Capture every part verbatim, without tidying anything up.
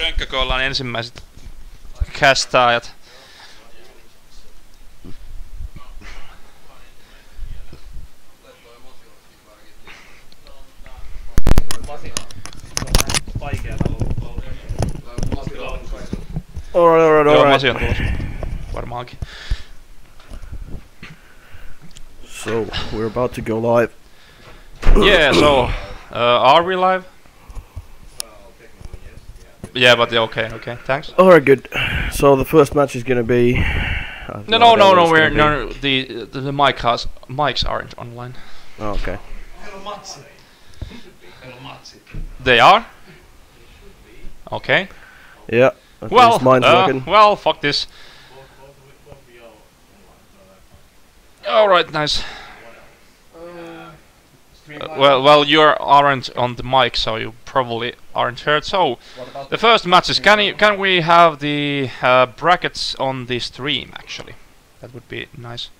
Pönkkäkoolan ensimmäiset castaajat. Alright, alright, Joo, alright. Masi on tulossa. Varmaankin. So, we're about to go live. Yeah, so, uh, are we live? Yeah, but yeah, okay, okay, thanks. Alright, good. So the first match is gonna be... Uh, No, no, no, no, it's we're, gonna no, no, the, the, the mic has, mics aren't online. be- Oh, okay. They are? Okay. Yeah. At Well, least mine's uh, working. well, fuck this. Alright, nice. Uh, well, well, you aren't on the mic, so you probably aren't heard. So, the first match is, can you, can we have the uh, brackets on the stream, actually? That would be nice.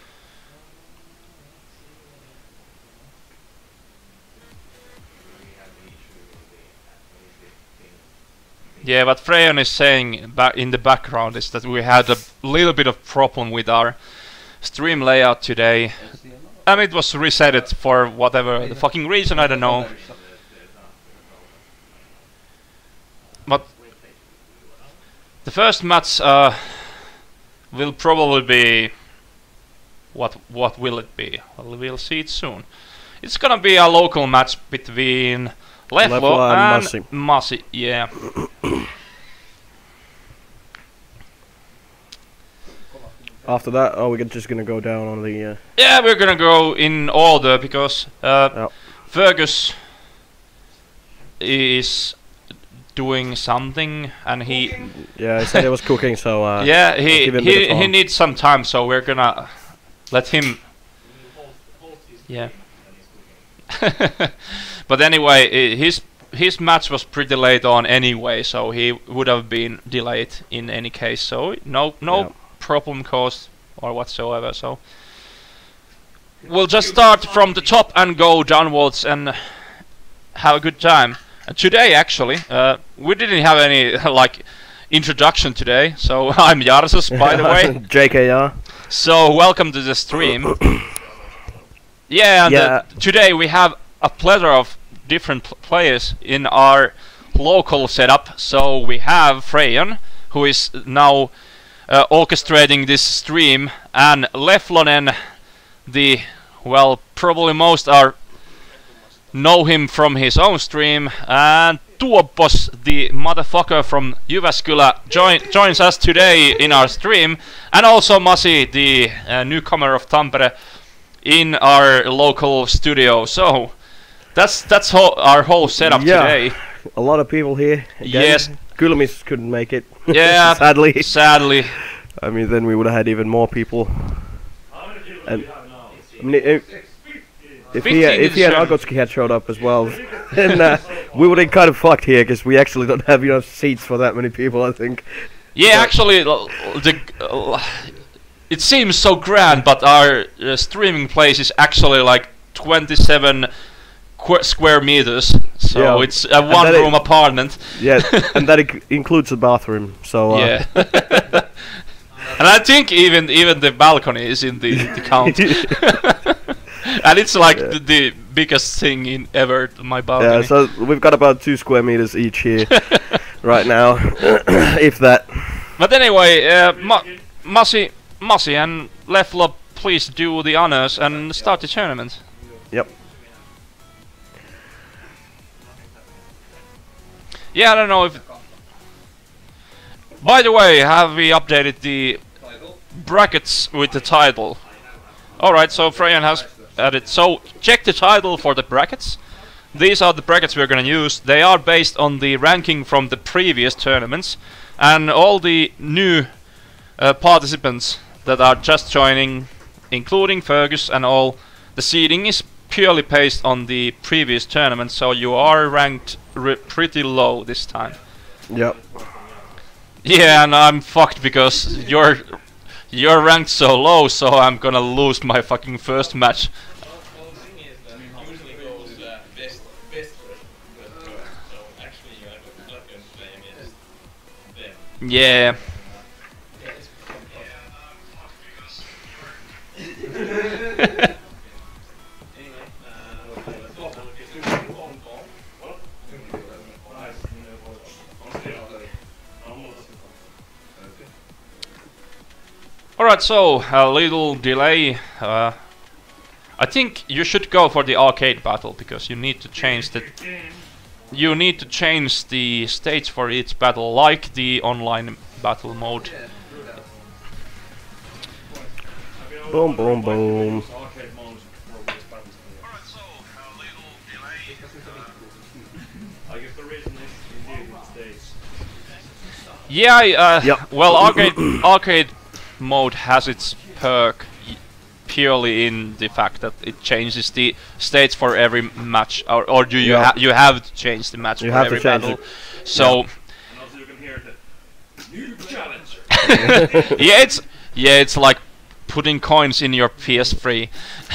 Yeah, what Freyon is saying back in the background is that we had a little bit of problem with our stream layout today. And it was reset for whatever the fucking reason, I don't know. But the first match uh, will probably be... What what will it be? Well, we'll see it soon. It's gonna be a local match between Leflo, Leflo and and Masi. Masi, yeah. After that, oh, we're just gonna go down on the... Uh, Yeah, we're gonna go in order because uh, Yep. Fergus is doing something and he yeah, he said he was cooking, so... Uh, yeah he give him a bit he, of he time. needs some time, so we're gonna let him yeah. But anyway, i- his his match was pretty late on anyway, so he would have been delayed in any case, so no no Yep. problem caused or whatsoever. So we'll just start from the top and go downwards and have a good time. And today, actually, uh, we didn't have any like introduction today. So I'm Jarsus, by the way. J K R. So welcome to the stream. Yeah, and Yeah. uh, today we have a plethora of different pl players in our local setup. So we have Freyon, who is now uh, orchestrating this stream, and Leflonen, the, well, probably most are know him from his own stream, and Tuopos, the motherfucker from Jyväskylä, join, joins us today in our stream, and also Masi, the uh, newcomer of Tampere, in our local studio. So that's that's ho our whole setup Yeah. today. A lot of people here. Again. Yes. Kulamis couldn't make it. Yeah, Sadly. sadly. I mean, then we would have had even more people. And I mean, if, if he fifteen if he and is, um, Agotski had showed up as well, then uh, we would have kind of fucked here because we actually don't have enough seats for that many people. I think. Yeah, actually, l- the uh, it seems so grand, but our uh, streaming place is actually like twenty-seven qu square meters, so Yeah, it's a and that one-room it- apartment. Yeah, and that inc includes a bathroom. So uh, Yeah, and I think even even the balcony is in the, the count, and it's like Yeah. the, the biggest thing in ever. My yeah. balcony. So we've got about two square meters each here right now, if that. But anyway, uh, Ma Masi, Masi and Leflo, please do the honors and start the tournament. Yep. Yeah, I don't know if... By the way, have we updated the brackets with the title? Alright, so Freyan has added... So, check the title for the brackets. These are the brackets we're gonna use. They are based on the ranking from the previous tournaments. And all the new uh, participants that are just joining, including Fergus and all, the seeding is purely based on the previous tournament, so you are ranked r pretty low this time. Yep. Yeah, and I'm fucked because you're you're ranked so low, so I'm gonna lose my fucking first match. Yeah. Alright, so a little delay. Uh, I think you should go for the arcade battle because you need to change the you need to change the stage for each battle, like the online battle mode. Boom, boom, boom. Yeah, I, uh, Yep. well, arcade arcade mode has its perk y- purely in the fact that it changes the stage for every match, or, or do you Yeah. ha you have to change the match You for have to every change battle? it. So And also you can hear the new challenger. yeah, it's yeah, it's like putting coins in your P S three.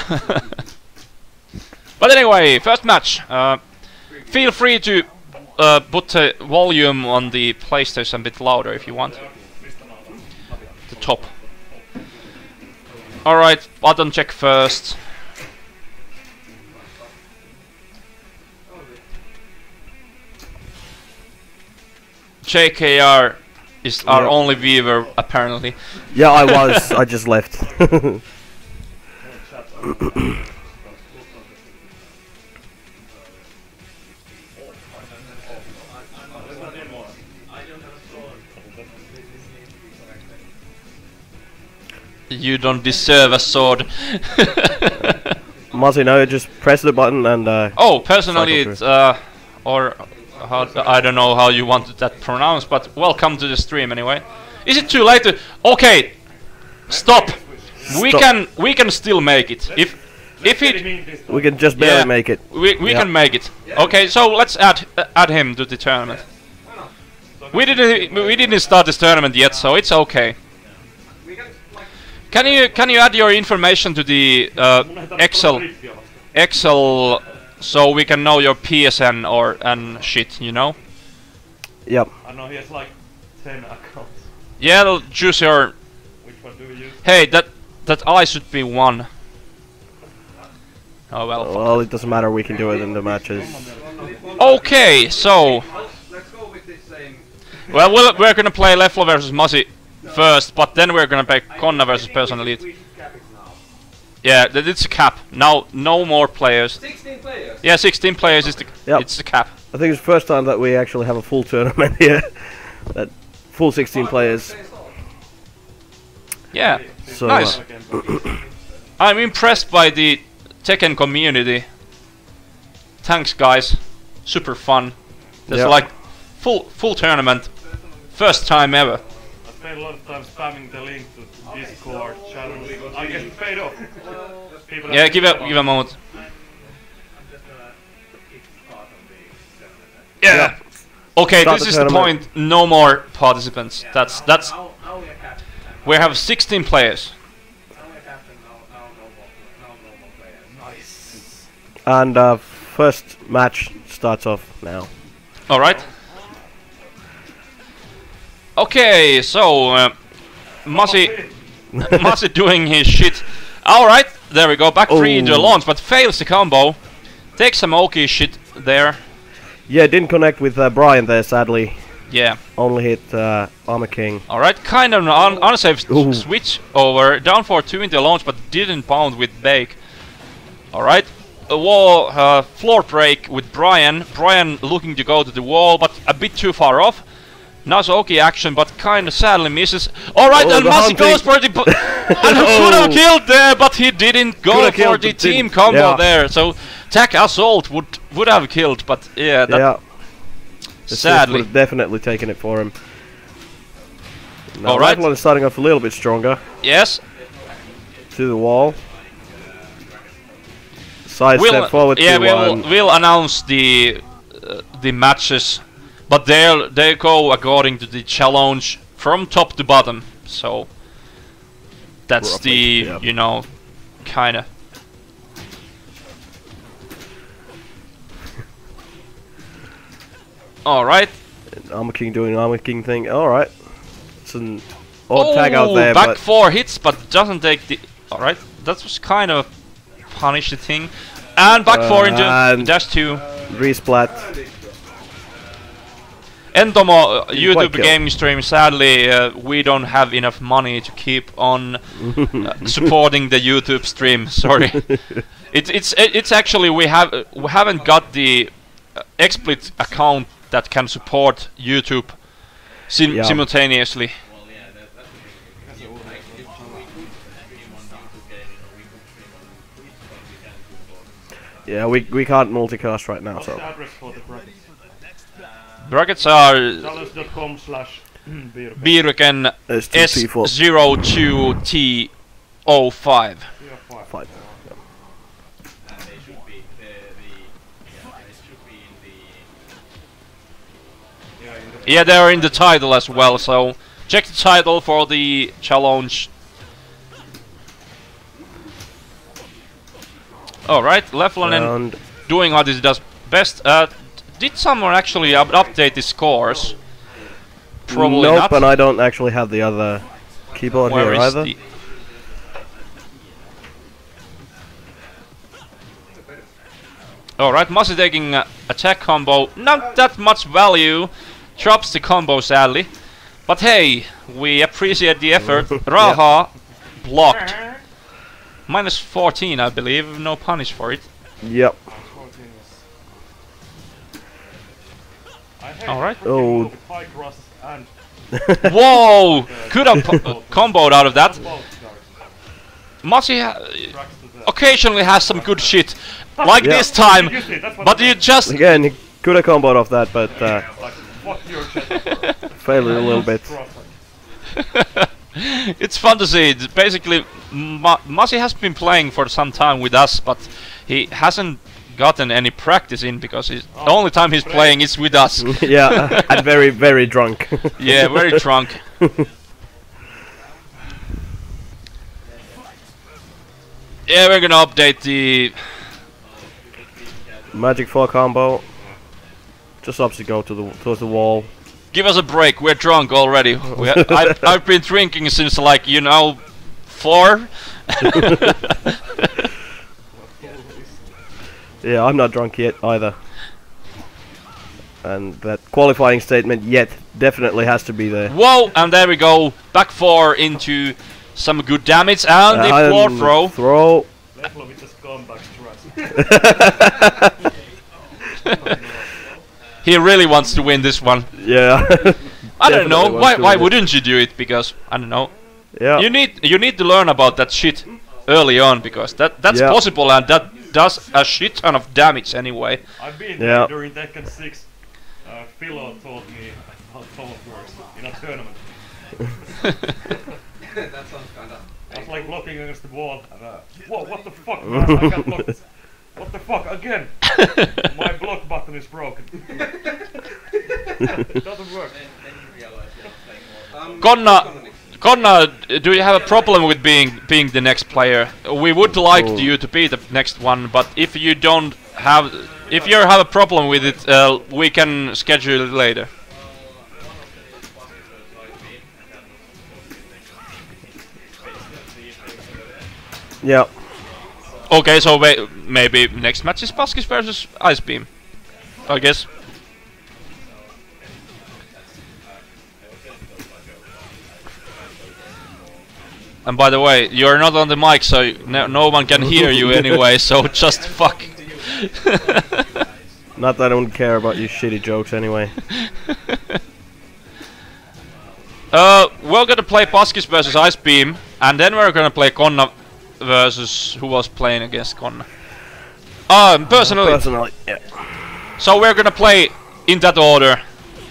But anyway, first match. Uh, feel free to uh, put the volume on the PlayStation a bit louder if you want. The top. Alright, button check first. J K R is our Yeah. only viewer, apparently. Yeah, I was. I just left. You don't deserve a sword. Muzzy, no, just press the button and uh, Oh, personally, Cycle it's, uh, or how, I don't know how you want that pronounced, but welcome to the stream anyway. Is it too late to? Okay, stop. We Stop. can we can still make it. If if it we can just barely Yeah. make it. we we Yeah. can make it. Okay, so let's add uh, add him to the tournament. We didn't we didn't start this tournament yet, so it's okay. Can you can you add your information to the uh, Excel Excel so we can know your P S N or and shit, you know? Yep. I know he has like ten accounts. Yeah, l- choose your. Which one do you use? Hey, that that I should be one. Oh well. fuck. Well, it doesn't matter. We can do it in the matches. Okay, so Let's go with this same. well, we'll we're gonna play Leffler versus Muzzy first, but then we're gonna play Konna versus Person Elite. We should cap it now. Yeah, th it's a cap. Now, no more players. sixteen players. Yeah, sixteen players is the Yep. it's the cap. I think it's the first time that we actually have a full tournament here. That full sixteen players. Yeah, So nice. uh, I'm impressed by the Tekken community. Thanks, guys. Super fun. There's Yeah. like full full tournament, first time ever. I spent a lot of time spamming the link to Discord channel. I guess it paid off. People Yeah, have give a been give a moment. Yeah. Yeah. Okay, Start this the is the tournament. point. No more participants. That's that's. Now, now we are captain. We have sixteen players. Now we are captain. Now, now no more. Now no more players. Nice. and uh, first match starts off now. All right. Okay, so uh, Muzzy, Muzzy doing his shit. All right, there we go. Back three into the Oh. launch, but fails the combo. Takes some Oki shit there. Yeah, didn't connect with uh, Brian there, sadly. Yeah. Only hit uh, Armor King. All right, kind of an un unsafe s- Ooh. switch over. Down for two into the launch, but didn't pound with Bake. All right. A wall uh, floor break with Brian. Brian looking to go to the wall, but a bit too far off. Nice Oki action, but kind of sadly misses. All right, Oh, and the Muzzy hunting. goes for the bu- and he could have Oh. killed there, but he didn't go Coulda for killed, the but team didn't. combo Yeah. there. So Tack Assault would would have killed, but yeah, that Yeah. The Sith sadly. would have definitely taken it for him. Now, Alright. Raglan is starting off a little bit stronger. Yes. To the wall. Side We'll, step forward yeah, to we'll one. we'll announce the uh, the matches, but they they go according to the challenge from top to bottom. So that's Roughly, the yep. you know kind of. All right. Armor King doing Armor King thing. Alright. It's an odd tag out there, back but four hits, but doesn't take the. Alright, that was kind of punish the thing. And back four into and dash two. resplat. Entomo uh, YouTube kill. gaming stream. Sadly, uh, we don't have enough money to keep on uh, supporting the YouTube stream. Sorry, it's it's it's actually we have uh, we haven't got the uh, XSplit account that can support YouTube sim Yeah. simultaneously. Yeah, we we can't multicast right now, What's so the address for the brackets? Brackets are Dallas dot com slash beer. Birken S two S T four zero two T zero five. five. Yeah, they're in the title as well, so check the title for the challenge. Alright, Leflonen And doing what he does best. Uh, did someone actually up update the scores? Probably nope, not. and I don't actually have the other keyboard Where here is either. the Alright, Masi taking uh, attack combo. Not that much value. Drops the combo sadly. But hey, we appreciate the effort. Raha blocked. Minus fourteen, I believe. No punish for it. Yep. All right. Oh. High crosses and Whoa! Could have po- comboed out of that. Masi ha tracks to the. occasionally has some good shit. Like Yeah. this time. You see, that's what But I you meant. just... Again, he could have comboed off that, but uh, Like, fuck your shit. failed it a little bit. It's fun to see. It's basically, Ma Masi has been playing for some time with us, but he hasn't gotten any practice in because he's, the only time he's playing is with us. Yeah, and very, very drunk. Yeah, very drunk. Yeah, we're gonna update the... Magic four combo. Just obviously go to the towards the wall. Give us a break, we're drunk already. We ha I've, I've been drinking since like, you know, four. Yeah, I'm not drunk yet either. And that qualifying statement yet definitely has to be there. Whoa, and there we go. Back four into some good damage, and the floor And throw. Throw. Leflo with the scumbag stress. He really wants to win this one. Yeah. I don't know. Definitely Why? wants to Why win it. wouldn't you do it? Because I don't know. Yeah. You need you need to learn about that shit early on because that that's Yeah. possible and that does a shit ton of damage anyway. I've been Yeah. there during Tekken six. Uh, Philo taught me how Thomas works in a tournament. That sounds kinda. I was like blocking against the wall. And, uh, whoa, what the fuck, man? I can't block this. What the fuck, again? My block button is broken. It doesn't work. Um, Konna, Konna, do you have a problem with being being the next player? We would like Oh. you to be the next one, but if you don't have, if you have a problem with it, uh, we can schedule it later. Yeah. Okay, so wait, maybe next match is Paskis versus Ice Beam, I guess. And by the way, you're not on the mic, so no, no one can hear you anyway, so just fuck. Not that I don't care about your shitty jokes anyway. Uh, we're gonna play Paskis versus Ice Beam, and then we're gonna play Konna versus who was playing against Konna. Um, personally, Personally, yeah. so we're gonna play in that order.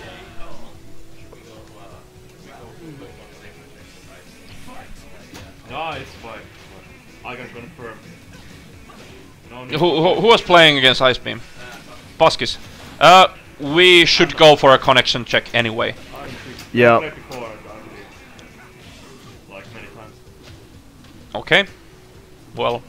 Ah, it's fine. I can confirm. No need. Who, who, who was playing against Ice Beam? Paskis. Uh, we should go for a connection check anyway. I'm Yeah. played before, I believe. Like many times. Okay. Well.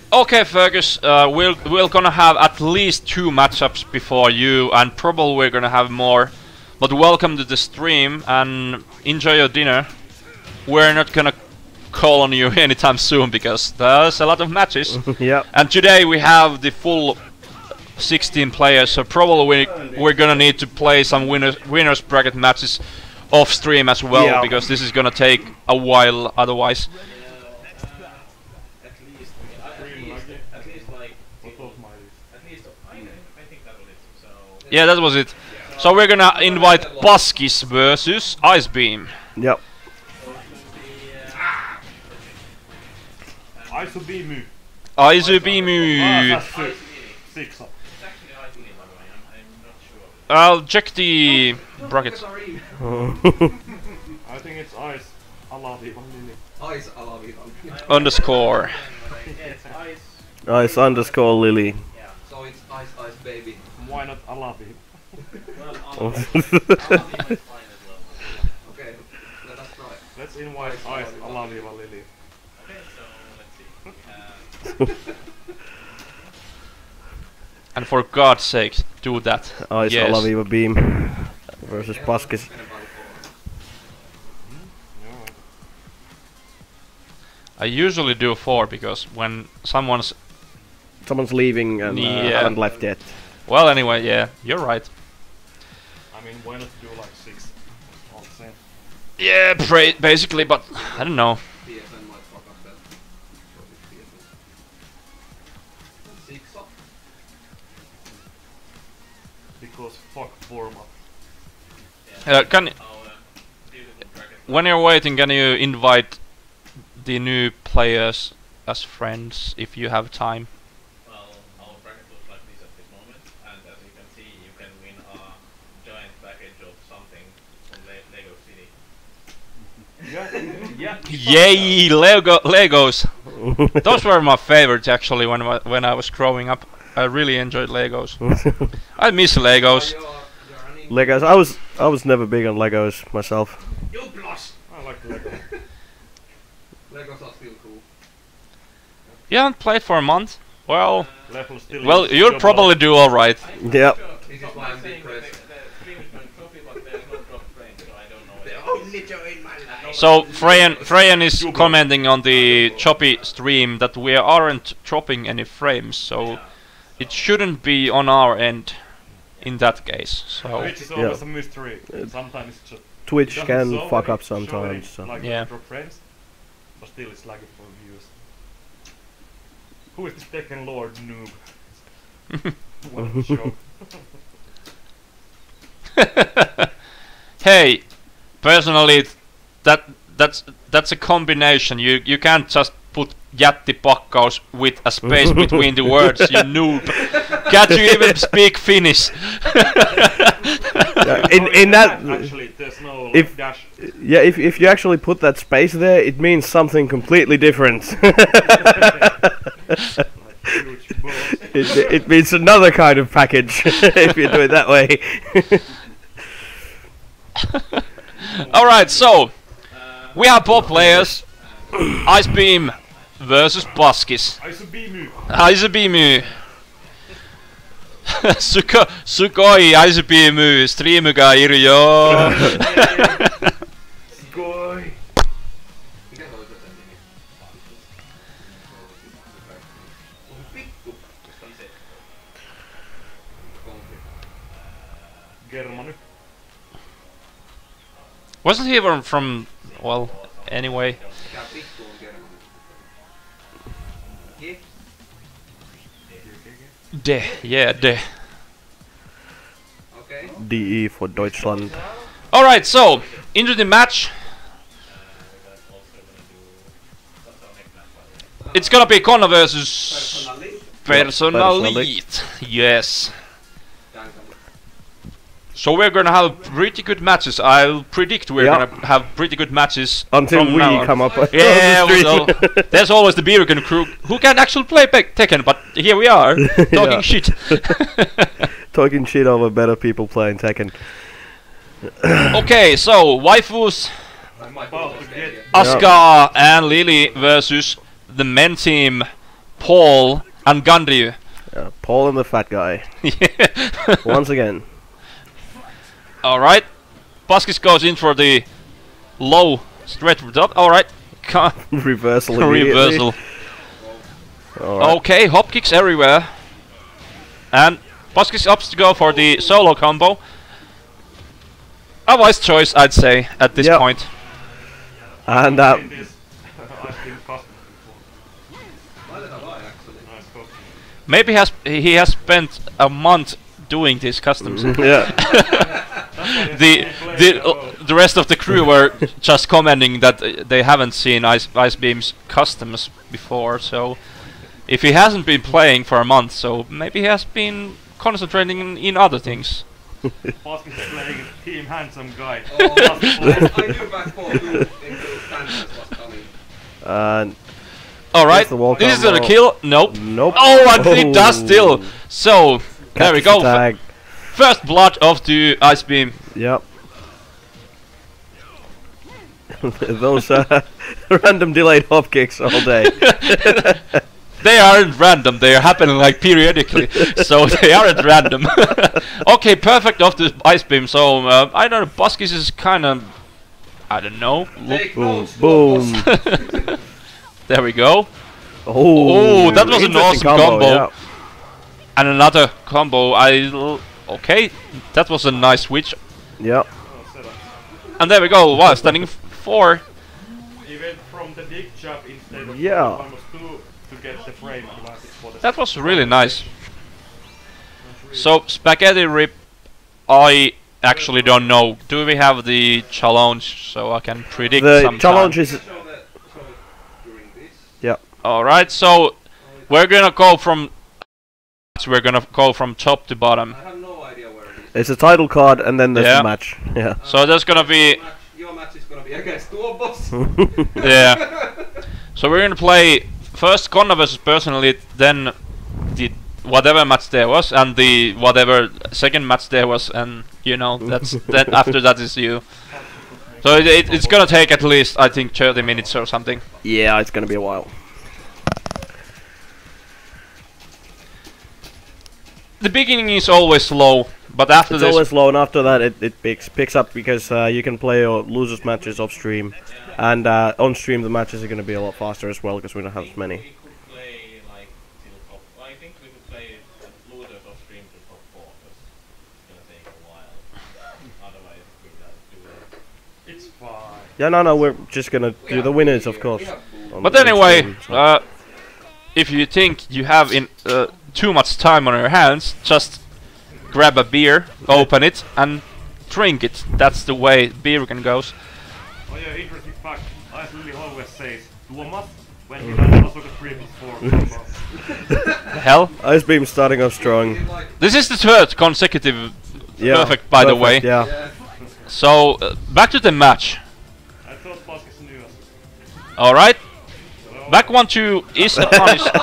Okay, Fergus, uh, we'll, we're gonna have at least two matchups before you, and probably we're gonna have more. But welcome to the stream, and enjoy your dinner. We're not gonna call on you anytime soon, because there's a lot of matches. Yep. And today we have the full sixteen players, so probably we, we're gonna need to play some winners, winners bracket matches off stream as well, Yeah. because this is gonna take a while otherwise. At least, at least, at least like, What was my at least, I, I think that was it. So, Yeah, that was it. So we're gonna invite Baskis versus Icebeam. Yep. Isobeamu. Icebeam. Ah, that's six. Six. it's actually I believe, by the way, I'm, I'm not sure. I'll check the brackets. I think it's ice. Alavi on Lily. Ice Alavi. Underscore. It's ice. Ice underscore Lily. So it's Ice Ice Baby. Why not Alavi? Well, Oh. Alavi might- Alavi might fine as well. Okay, let us try. Let's invite Ice Alavi on Lily. Okay, so let's see. Uh, And for God's sake, do that. Ice Yes. Alaviva Beam versus Baskis. Alright. I usually do four because when someone's Someone's leaving and uh, Yeah. haven't left yet. well, anyway, yeah, you're right. I mean, why not do like six? All the same. Yeah, pra basically, but I don't know. P S N might fuck up that. So it's P S N. Six up. Because fuck format. Uh, can our uh, beautiful bracket. when you're waiting, can you invite the new players as friends if you have time? Well, our bracket looks like this at this moment, and as you can see, you can win a giant package of something from Le Lego City. Yeah, yeah. Yay, Lego Legos. Those were my favorites actually when I, when I was growing up. I really enjoyed Legos. I miss Legos. You're, you're running. Legos. I was I was never big on Legos myself. You blush! I like Lego. Legos are still cool. You haven't played for a month? Well, Level still well, uses you'll job probably do all right. Yep. This is why I'm depressed. The stream is going copy, but there's no drop frame, so I don't know. The what only joy in my life. So Freyan, Freyan is commenting on the choppy stream that we aren't dropping any frames, so it shouldn't be on our end in that case. So Which is Yeah. always a mystery. Sometimes it's just Twitch it doesn't can show fuck any- up show any, sometimes. So. Like Yeah. drop frames, but still it's lagging for views. Who is this Tekken Lord noob? What a show. hey, personally, that that's that's a combination. You you can't just put jättipakkaus with a space between the words. You noob. Can't you even speak Finnish? Yeah, in in that Actually, there's no like, if- dash. yeah, if if you actually put that space there, it means something completely different. Like huge balls. it, it means another kind of package if you do it that way. All right, so we have both players. Icebeam versus Baskis. Isobeamu. Icebeam. Suko, sukoi Icebeam. Streamuga iru yo. Goy. Mikä se oli se sen nimi? Pikku. Konfi. Germany. Wasn't he even from? Well, anyway. Mikä pikku on Germany? Ki? De, yeah, de. Okei. D E for Deutschland. All right, so into the match. It's gonna be Connor versus Personally. Personalit. Yes. Duncan. So we're gonna have pretty good matches. I'll predict we're Yeah. gonna have pretty good matches Until from we now on. come up. Yeah, on the well, street. there's always the Beergen crew who can actually play Pe- Tekken, but here we are talking Yeah. shit. Talking shit over better people playing Tekken. Okay, so waifus I might About go to to get- get. Asuka and Lily versus the men team Paul and Ganryu. Yeah, Paul and the fat guy. Yeah. Once again. Alright. Baskis goes in for the low straight for top. Alright. Reversal immediately. Reversal. Alright. Okay, hop kicks everywhere. And Baskis opts to go for the solo combo. A wise choice, I'd say, at this Yep. point. And uh, In this, I've been custom before. Neither have I actually. Nice custom. Maybe has he has spent a month doing these customs. yeah. the the uh, the rest of the crew were just commenting that uh, they haven't seen Ice Ice Beam's customs before. So if he hasn't been playing for a month, so maybe he has been concentrating in, in other things. Baskis is playing Team Handsome Guy. Oh, Just I play. knew back four two into standards was coming. And All right, the wall this is a combo. kill. Nope. nope. Oh, and it does still. So there we Catches go. the tag. F first blood of the Ice Beam. Yep. Those uh, random delayed hop kicks all day. They aren't random, they are happening like periodically, so they aren't random. Okay, perfect off the Ice Beam, so uh, I don't know, Baskis is kind of, I don't know. Look. Take Boom, notes, boom. Lobos. There we go. Oh, Oh, that was an interesting awesome combo. yeah. And another combo, I, l- okay, that was a nice switch. Yep. Oh, set up. And there we go, wow, standing f- four. He went from the dig jab instead of Yeah. one was two to get the frame advantage for the That was really nice. So, Spaghetti Rip, I actually don't know. Do we have the challenge so I can predict The sometime? challenge is Show the show it during this. yep. Alright, so we're gonna go from we're gonna go from top to bottom. I have no idea where it is. It's a title card and then there's Yeah. the match. Yeah. So there's gonna be Your match, your match is gonna be against two of us. yeah. So we're gonna play first Konna versus Personally, then the whatever match there was, and the whatever second match there was, and you know that's that after that is you. So it, it, it's gonna take at least I think thirty minutes or something. Yeah, it's gonna be a while. The beginning is always slow, but after It's this, always low, and after that it, it picks picks up because uh, you can play your losers matches off stream, and uh, on stream the matches are gonna be a lot faster as well because we don't have as many. We could play like till top. I think we could play losers of stream to top four because it's gonna take a while. Otherwise, we would have to do it. It's fine. Yeah, no, no, we're just gonna We do have the winners, boom of here, course. we have boom. on- but on anyway, stream, so- uh, if you think you have in uh, too much time on your hands, just grab a beer, open it, and drink it. That's the way beer can goes. Oh yeah, interesting fact. Ice Lily always says Tuomas when he does also the previous four combos. The hell? Ice Beam starting off strong. It's like, This is the third consecutive Yeah, perfect, by the way. Yeah. yeah. So uh, back to the match. I thought Baskis knew us. All right, Well, back one two is the punish. well,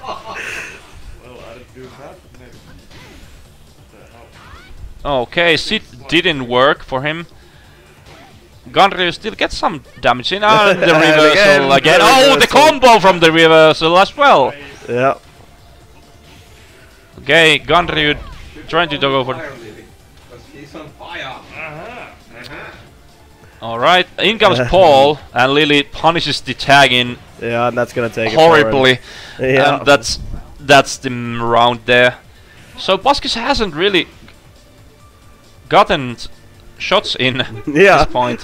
I didn't do that. Maybe. What the hell? Okay, sit didn't work for him. Ganryu still gets some damage in, and the And reversal again, again. the Oh, the reversal. combo from the reversal as well. Yeah. Okay, Ganryu trying to go for. Fire Lily, 'cause he's on fire. Uh-huh. All right, in comes Paul, and Lily punishes the tag in Yeah, and that's gonna take it for him. horribly, Yeah. and that's that's the m- round there. So Baskis hasn't really gotten shots in at Yeah. this point.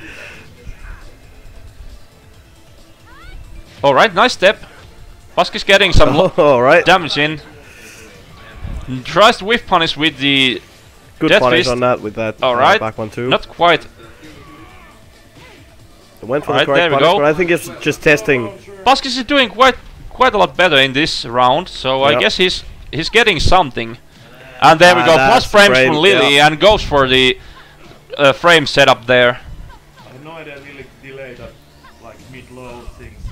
All right, nice step. Baskis getting some Oh, all right. damage in. Tries to whiff punish with the Good Death punish Fist. on that with that. All uh, right. back one two. not quite. Went for Alright, the there correct we punish, go. but I think it's just testing. Baskis is doing quite quite a lot better in this round, so I Yep. guess he's he's getting something. And there we Ah, go, plus that's frames frame, from Lily, yeah. and goes for the uh, frame setup there. I had no idea really delay that like mid-low thing so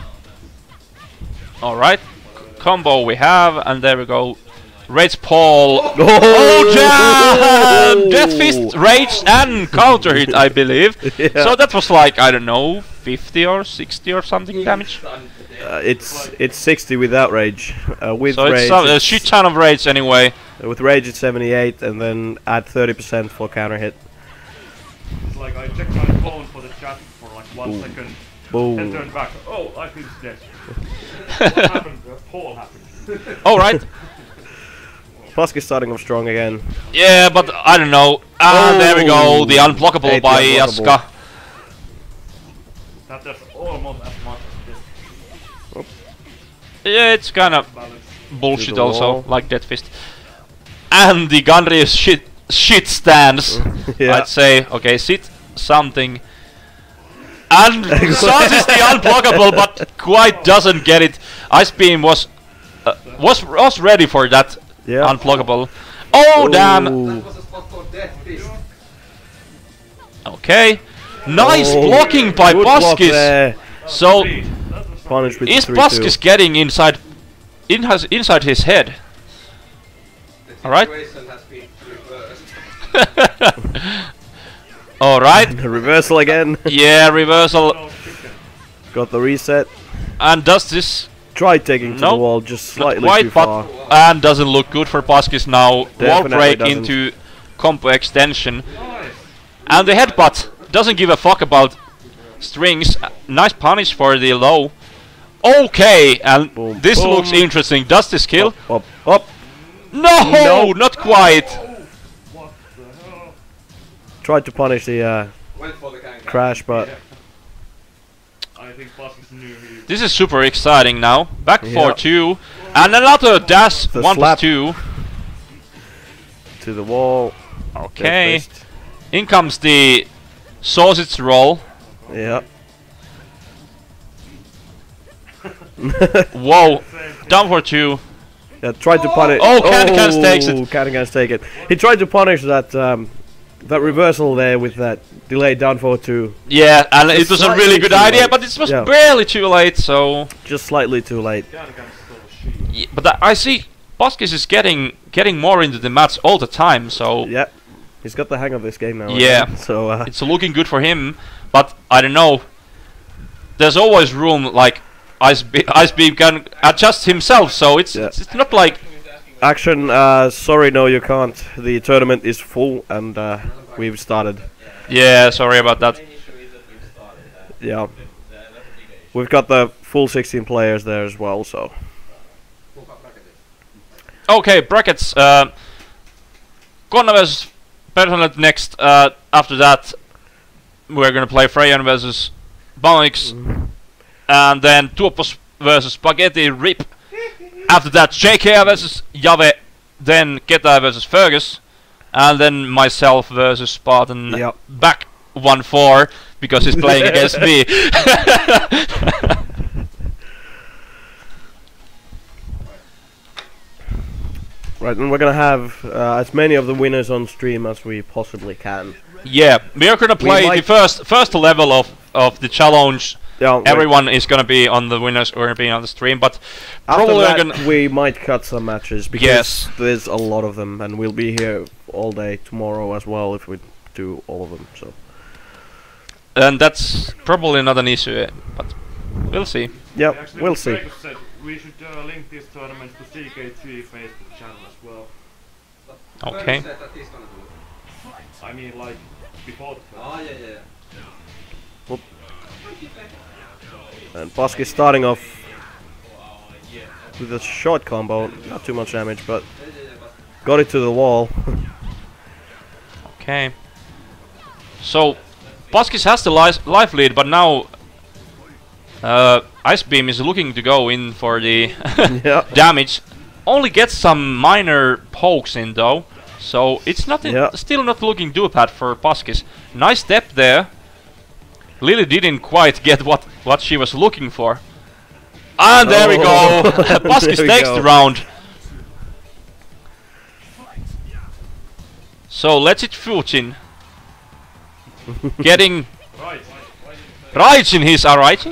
much. All right, combo we have, and there we go. Rage Paul. Oh, Oh, jam! Death Fist, Rage, and counter hit, I believe. Yeah. So that was like, I don't know, fifty or sixty or something damage. Stunned to death. Uh, it's it's sixty without rage. Uh, with So rage, it's a, a it's- shit ton of rage anyway. with rage it's seventy-eight, and then add thirty percent for counter hit. It's like I checked my phone for the chat for like one Ooh. second, then Boom. turned back. Oh, I think it's dead. What happened? Uh, Paul happened. Alright. Plusk is starting off strong again. Yeah, but I don't know. Ah, there we go. The unblockable Ate the by unblockable. Yaska. That does almost as much as Yeah, it's kind of this balance. bullshit the also, wall. like Death Fist. And the Gunry shit shit stance. Yeah. I'd say, okay, sit something. And charges the unblockable, but quite doesn't get it. Ice Beam was uh, was was ready for that Yeah. unblockable. Oh damn! That Ooh. was a spot for death fist. Okay, nice Oh, blocking by good block Baskis. there. So Three. That was Punish with is three Baskis two. getting inside in his, inside his head? The Alright. situation has been reversed. All right. Reversal again. Yeah, reversal. no chicken. Got the reset. And does this Tried taking to Nope. the wall, just not slightly quite, too but far. and doesn't look good for Baskis now. Wall Definitely break doesn't. into combo extension. Nice. And the headbutt doesn't give a fuck about strings. Uh, Nice punish for the low. Okay, and Boom, this boom. looks interesting. Does this kill? Up, up. No, No. not quite. What the hell? Tried to punish the uh, Went for the gang. crash, but I think Baskis knew he. This is super exciting now. Back Yeah. for two. And another dash, The one slap. plus two. to the wall. Okay. Death fist. In comes the sausage roll. Yeah. Whoa. Down for two. Yeah, tried to punish. Oh, Can-Cans takes it. Can-Cans take it. He tried to punish that um, that reversal there with that delayed down for two. Yeah, and it Just was a slightly really good too idea, late. but it was Yeah. barely too late, so... Just slightly too late. Can can still shoot. Yeah, but I see Baskis is getting getting more into the match all the time, so... Yeah. He's got the hang of this game now. Yeah. again. So uh, It's looking good for him, but I don't know. There's always room, like, Ice, Be Ice Beam can adjust himself, so it's, Yeah. it's, it's not like... action. Uh, sorry, no, you can't. The tournament is full, and uh, we've started. Yeah, sorry about that. Main issue is that we've started that. Yeah. That- That's a big issue. We've got the full sixteen players there as well. So Kuka bracketed. Okay, brackets. Uh, Konna versus Personal next. Uh, after that, we're gonna play Freyan versus Bamix, and then Tuopos versus Spaghetti Rip. After that, J K R versus Jave, then Keta versus Fergus, and then myself versus Spartan. Yep. Back one four because he's playing against me. right, and we're gonna have uh, as many of the winners on stream as we possibly can. Yeah, we are gonna We play the might- first first level of of the challenge. Yeah. we- Everyone is gonna be on the winners or be on the stream, but After probably that, gonna we might cut some matches because Yes. there's a lot of them, and we'll be here all day tomorrow as well if we do all of them. So and that's probably not an issue, eh, but we'll see. yeah, Actually, we'll what see. Gregor said, we should uh, link this tournament to C K three Facebook channel as well. Okay. Bernie said that he's gonna do it. I mean, like before the Oh, yeah, yeah. And Bosk is starting off with a short combo, not too much damage, but Yeah, yeah, yeah, but got it to the wall. Okay. So Baskis has the li life lead, but now uh, Ice Beam is looking to go in for the Yeah. damage. Only gets some minor pokes in though, so it's not in- Yeah. still not looking too bad for Baskis. Nice step there. Lily didn't quite get what what she was looking for. And there we go. Oh. Baskis There we takes go. the round. So let's it Fujin. Getting right. Raijin, he's a Raijin?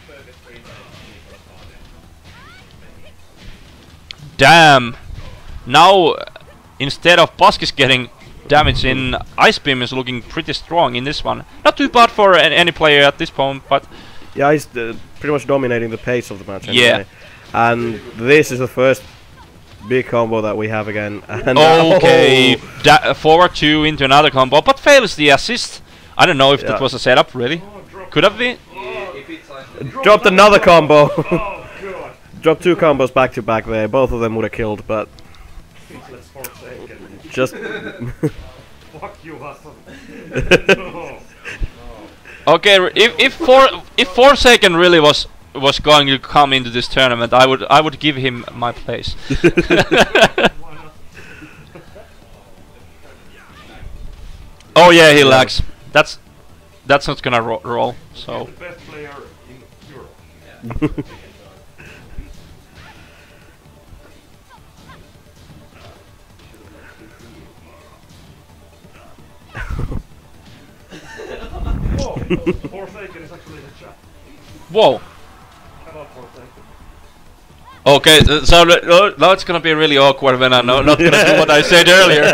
Damn. Now, uh, instead of Baskis getting damage in, Ice Beam is looking pretty strong in this one. Not too bad for an any player at this point, but Yeah, he's uh, pretty much dominating the pace of the match. Yeah. Anyway. And this is the first big combo that we have again. And uh, Okay, oh, da uh, forward two into another combo, but fails the assist. I don't know if Yeah. that was a setup, really. Could have been. If it's like dropped another combo. Oh god! Dropped two combos back to back there. Both of them would have killed, but Let's forsake it. just Fuck you, Hassan. No. Okay, r- if if for if Forsaken really was was going to come into this tournament, I would I would give him my place. Oh yeah, he lags. That's that's not gonna ro roll. So The best player in Europe. Whoa! Forsaken is actually in the chat. whoa. Hello, Forsaken. Okay, uh, so l- uh, now it's gonna be really awkward when I'm no, not gonna do what I said earlier.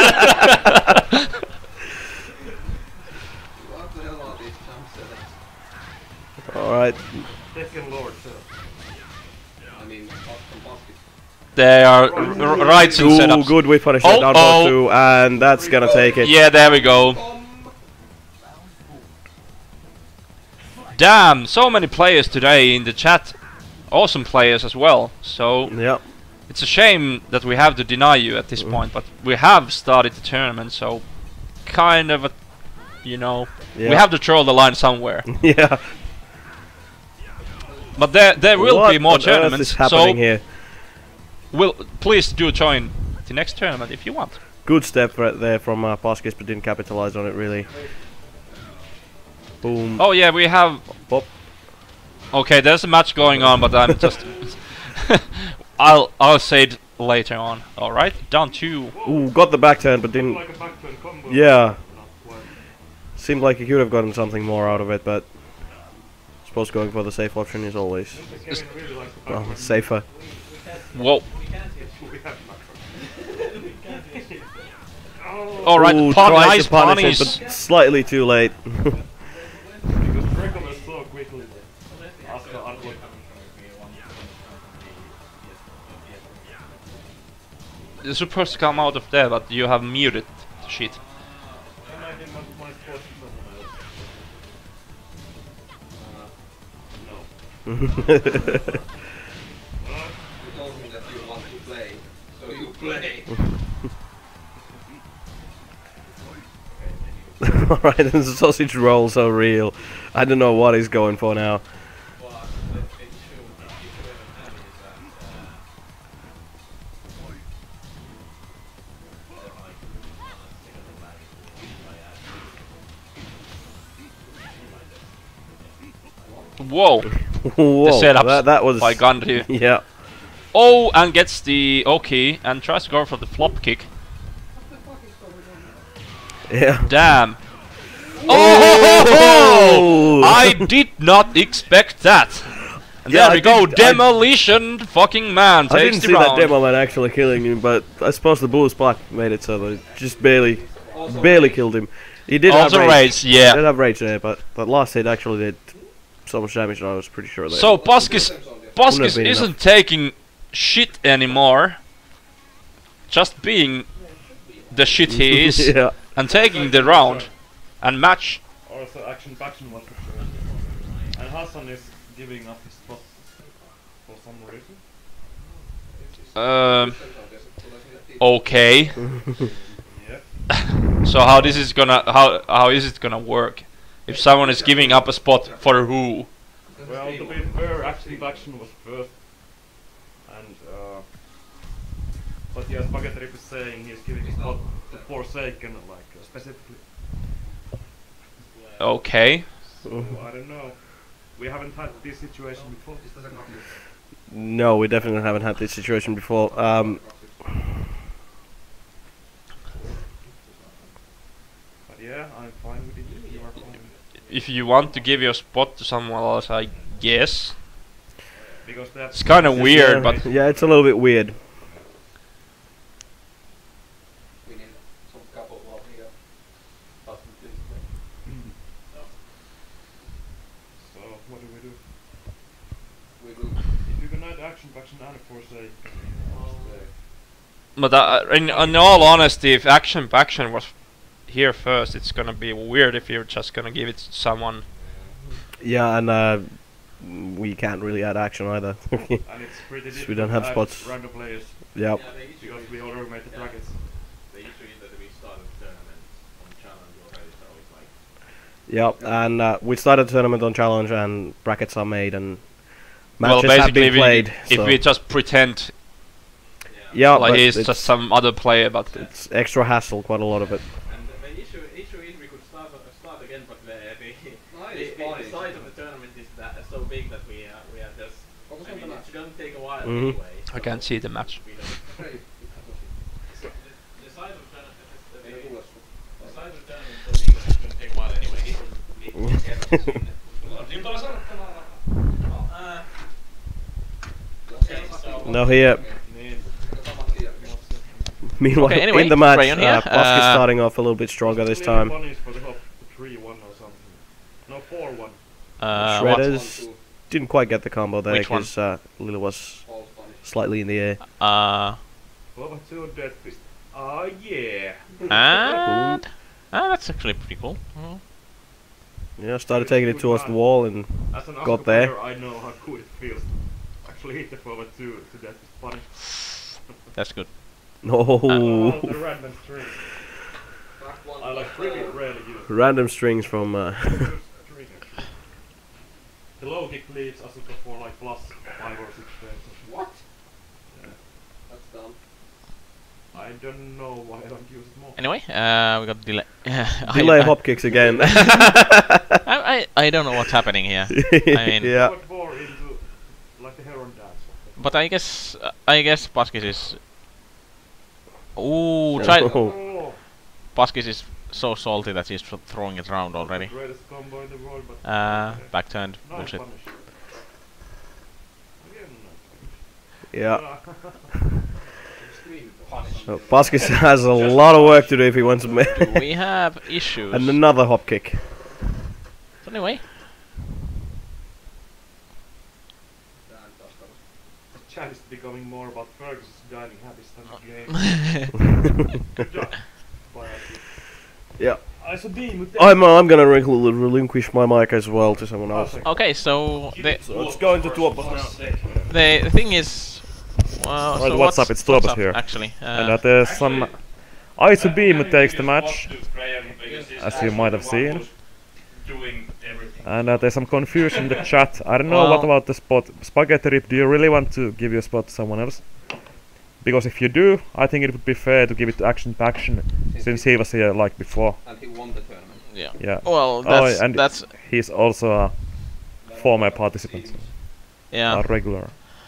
what the hell are these jump setups? all right. Tekken Lord, so. I mean, apart from basket. They are r- rights and Ooh, setups. good whip punish Oh, down oh. both two, and that's gonna take it. Yeah, there we go. Damn, so many players today in the chat. Awesome players as well. So Yep. it's a shame that we have to deny you at this point, but we have started the tournament, so kind of a, you know, we Yeah. have to draw the line somewhere. Yeah. But there there will What be more on earth tournaments, is happening so here? will please do join the next tournament if you want. Good step right there from uh, Paskis, but didn't capitalize on it really. Boom. Oh yeah, we have. Pop. Okay, there's a match going on, but I'm just. I'll I'll say it later on. All right, down two. Ooh, got the back turn, but didn't. Like a backturn combo. Yeah. Not quite. Seemed like he could have gotten something more out of it, but I suppose going for the safe option is always Kevin really likes the well backturn. safer. Whoa. We have backturn. Oh, All right, Ooh, pun, tried nice to punish punish. it, but slightly too late. because recovers so quickly. After unlock. You're supposed to come out of there, but you have muted the shit. And I didn't want my spot to someone else. Uh, no. You told me that you want to play, so you play. Alright, and the sausage roll so real. I don't know what he's going for now. Whoa, Whoa, the setup that, that was by Gandhi. yeah. Oh, and gets the okay and tries to go for the flop kick. Yeah. Damn. Oh! I did not expect that. And Yeah, there we I go, did- I- demolition fucking man I takes didn't the see that round. demo man actually killing him, but I suppose the boost block made it so that it just barely, barely killed him. He did Also have rage, He did yeah. have rage there, but that last hit actually did so much damage that I was pretty sure that. So Paskis, Wouldn't Paskis have been isn't taking shit anymore. Just being the shit he is yeah. and taking the round and match. Also, action faction was the first. And Hassan is giving up his spot for some reason. Um, okay. Yeah. So how this is gonna how how is it gonna work? If someone is giving up a spot for who? Well, to be fair, action faction was first. And, uh. But yeah, Spaghetti Rip is saying he's giving his spot to Forsaken, like, uh, specifically. Okay. So, I don't know. We haven't had this situation before. No, we definitely haven't had this situation before. Um, But yeah, I'm fine with it. You are fine. If you want to give your spot to someone else, I guess. Because that's It's kind of yeah, weird, but yeah, it's a little bit weird. We need some couple of here. So what do we do? We do. If you can add action, action and Forsaken. But uh, in, in all honesty, if action action was here first, it's gonna be weird if you're just gonna give it to someone. Yeah, and uh, we can't really add action either. And it's pretty difficult We don't have to add spots. random players Yep. Yeah, the issue because is- we already made the Yeah. brackets. The issue is that we started the tournament on challenge already, so it's like Yep, and uh, we started the tournament on challenge, and brackets are made, and Well, matches have basically, been we, played. if so we just pretend yeah, like but he's it's, just some other player, but it's extra hassle, quite a lot of it. and the, the issue issue is we could start uh, start again, but the the, No, the, it's the, fine. the size of the tournament is that so big that we are we are just. Focus I on the mean, match. it's gonna take a while Mhm. anyway. I can't so see the match. we don't- Okei, The, the size of the tournament, the, ei the, tule the size of the tournament is so big that it's gonna take a while anyway. Uh, okay, so Now here, Niin. saman tien. meanwhile, Okay, anyway, in the match, Rayon here, uh, Pusk is uh, starting off a little bit stronger this time. Bunnies for the hop three one or something. No, four one. Uh, what? Shredders One, two, didn't quite get the combo there Which one? because uh, Lily was false punish. slightly in the air. Uh, Over two dead fist. Ah, yeah. and ah, that's actually pretty cool. Mm. Yeah, started taking it towards the wall, and As an Got Asuka there. player, I know how good it feels to actually hit the forward two to death fist punish. That's good. no, Oh, the random string. Back one, I like back really four. rarely use random strings from. Uh, string actually. The low kick leads Asuka for like plus five or six frames. What? Yeah. That's dumb. I don't know why I don't use it more. Anyway, uh, we got delay. I- delay I, hop kicks again. I, I I don't know what's happening here. I mean- yeah. Forward four into like the heron dance. But I guess uh, I guess Paskis is. Ooh, try. Oh. Oh, Paskis is so salty that he's th- throwing it around already. greatest combo in the world, but Uh, okay. back turned. Nice Bullshit. punish. Again, nice Yeah. punish. Extreme punish. So Paskis has a lot of work to do if he wants to make. Do we have issues? And another hop kick. So anyway, Damn, Taskara. The chat is becoming more about Fergus's dining habits than the game. Good job. Bye, Aki. Yeah. I saw beam with I'm uh, I'm gonna rel- relinquish my mic as well to someone else. okay. So the So let's go into Tuopas now. the, the thing is, well, Right, so what's up? It's what's Tuopas up, here. Actually, uh, And uh, there's some Ice Beam takes the match, as you might have seen. And uh, there's some confusion in the chat. I don't know what Well- about the spot. Spaghetti Rip, do you really want to give your spot to someone else? Because if you do, I think it would be fair to give it to Action Paction, since he was here like before. And he won the tournament. yeah. Yeah, Well, that's and that's he's also a former participant, yeah. a regular.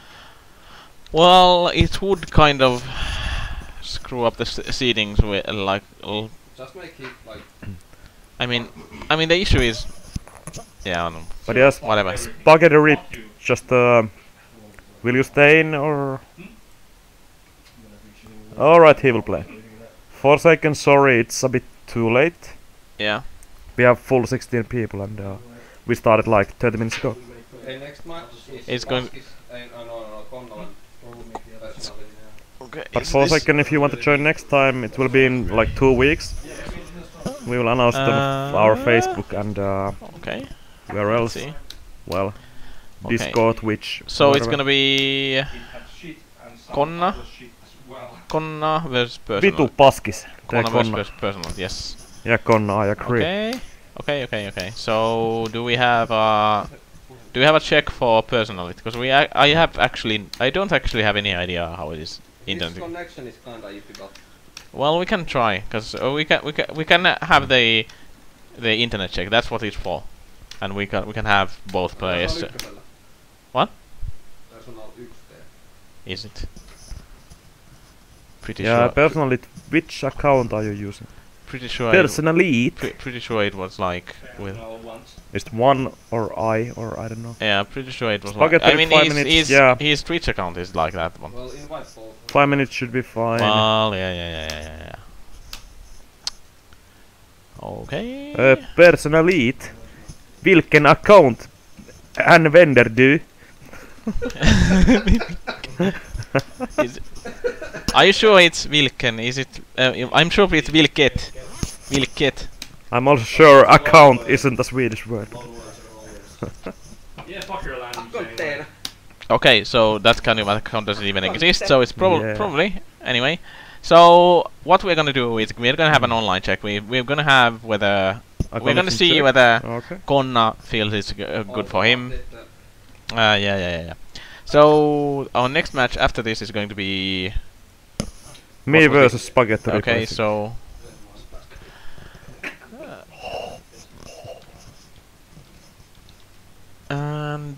Well, it would kind of screw up the s- seedings with uh, like. l- Just make it like I mean, I mean the issue is, yeah, I don't know. But yes, Whatever. Spaghetti Rip, just uh, will you stay in or? Alright, he will play. Forsaken, sorry, it's a bit too late. Yeah. We have full sixteen people and uh, we started like thirty minutes ago. okay, next match is It's going- Paskis, uh, no, no, no, Konnalan. Personally. Okay. But Forsaken, if you want to join next time, it will be in like two weeks. We will announce it on our Uh, Facebook and uh, Okay. where else? See. Well, Okay. Discord, Twitch. So it's whatever. gonna be Konna, Konna versus personal. Vitu paskis. Tee Konna versus Konna. pers- personal. Yes. Yeah, Konna, I agree. Okay. Okay. Okay. Okay. So do we have uh do we have a check for personality? Because we ac I have actually I don't actually have any idea how it is This internet. connection is kinda iffy, but Well, we can try because uh, we can we can we can uh, have the the internet check. That's what it's for, and we can we can have both players. Personal ykkösellä. What? Personal yksi tee. Is it? Pretty Yeah, sure. personally, which account are you using? Pretty sure. It, Personally, pre pretty sure it was like with. is it one or I or I don't know. Yeah, pretty sure it was. Like, Spaghetti I mean, five his, minutes, his, yeah. his Twitch account is like that one. Well, invite both. Five minutes should be fine. Well, yeah, yeah, yeah, yeah, yeah. Okay. Uh, personally, vilken account Anvender du. Is, are you sure it's Vilken? Is it? Uh, I'm sure it's Vilket. Vilket. I'm also sure account isn't a Swedish word. Yeah, fuck your land. Container. Okay, so that kind of account doesn't even exist, so it's prob Yeah. probably anyway. So what we're gonna do is we're gonna have an online check. We we're gonna have whether A we're gonna connection see check? whether Okay. Konna feels it's g uh, good for him. Uh, yeah, yeah, yeah, yeah. So our next match after this is going to be Me what was it? versus Spaghetti. okay. Replacing. So and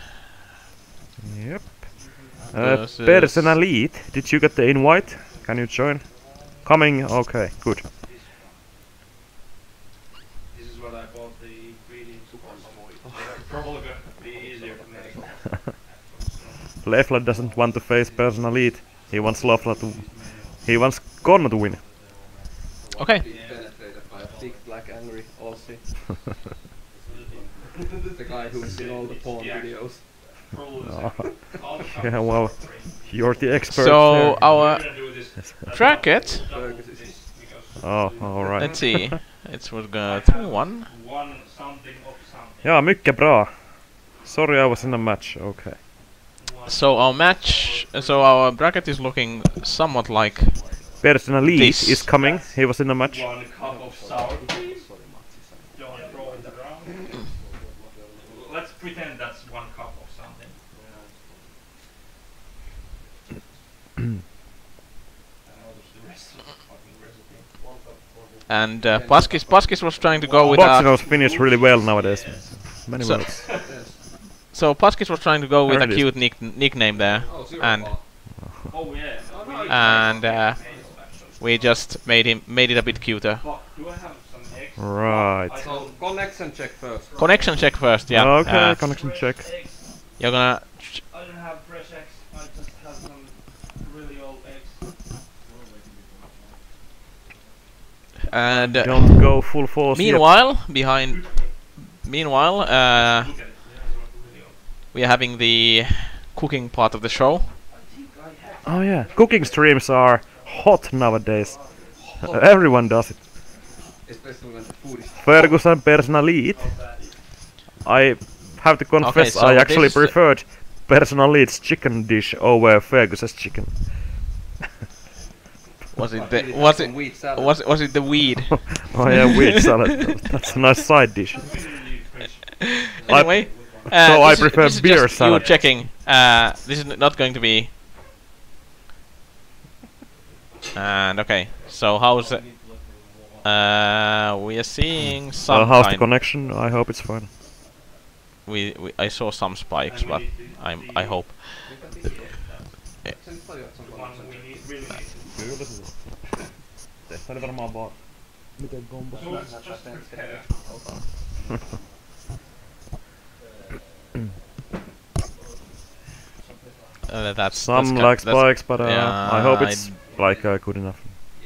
Yep. Uh, Versus- Personalit, did you get the invite? Can you join? Coming? Okay, good. This is what I bought the greedy super probably gonna be easier to make. Lefla doesn't want to face Personalit. He wants Lofla to. He wants Konna to win. okay. Being penetrated by a big black angry Aussie. The guy who's in all the porn videos. Yeah, well, you're the expert. So there. our bracket. Fergus is Oh, alright. Let's see. It was gonna two one. One something of something. Ja, mycket bra. Sorry, I was in a match. Okay. So our match. So our bracket is looking somewhat like. Personalit This. is coming. He was in a match. One cup of sour, please. Don't throw it around. Let's pretend that's one cup of something. And uh, Paskis Paskis was trying to go with Boxing a. knows Finnish really well nowadays. Many So- words. So Paskis was trying to go with a Heard it. cute nick nickname there, oh, zero and ball. Oh yeah. and uh, we just made him made it a bit cuter. Fuck, do I have some eggs? Right. So connection check first. Connection check first, yeah. Okay, Uh, connection check. you're gonna. I don't have fresh eggs. I just have some really old eggs. And uh, Don't go full force yet. meanwhile, behind. Meanwhile, uh, we are having the cooking part of the show. Oh yeah, cooking streams are hot nowadays. Everyone does it. Especially when the food is Fergus and Personalit. I have to confess, so I actually this- preferred Personalit's chicken dish over Fergus's chicken. Was it the was it some wheat salad. was was it the weed? Oh yeah, wheat salad. That's a nice side dish. Anyway, uh, so I this is- prefer this is beer just salad. You checking. Uh, this is n- not going to be. And okay, so how's it? Uh, we are seeing some Uh, how's the kind. connection? I hope it's fine. we, we I saw some spikes, but I'm I hope. Sen paljon on The one we need, really need. Tässä oli varmaan vaan... Miten kombo? Just, just prepare. Uh, that's Some that's like ki- that's spikes, but uh, yeah, I hope I it's like uh, good enough.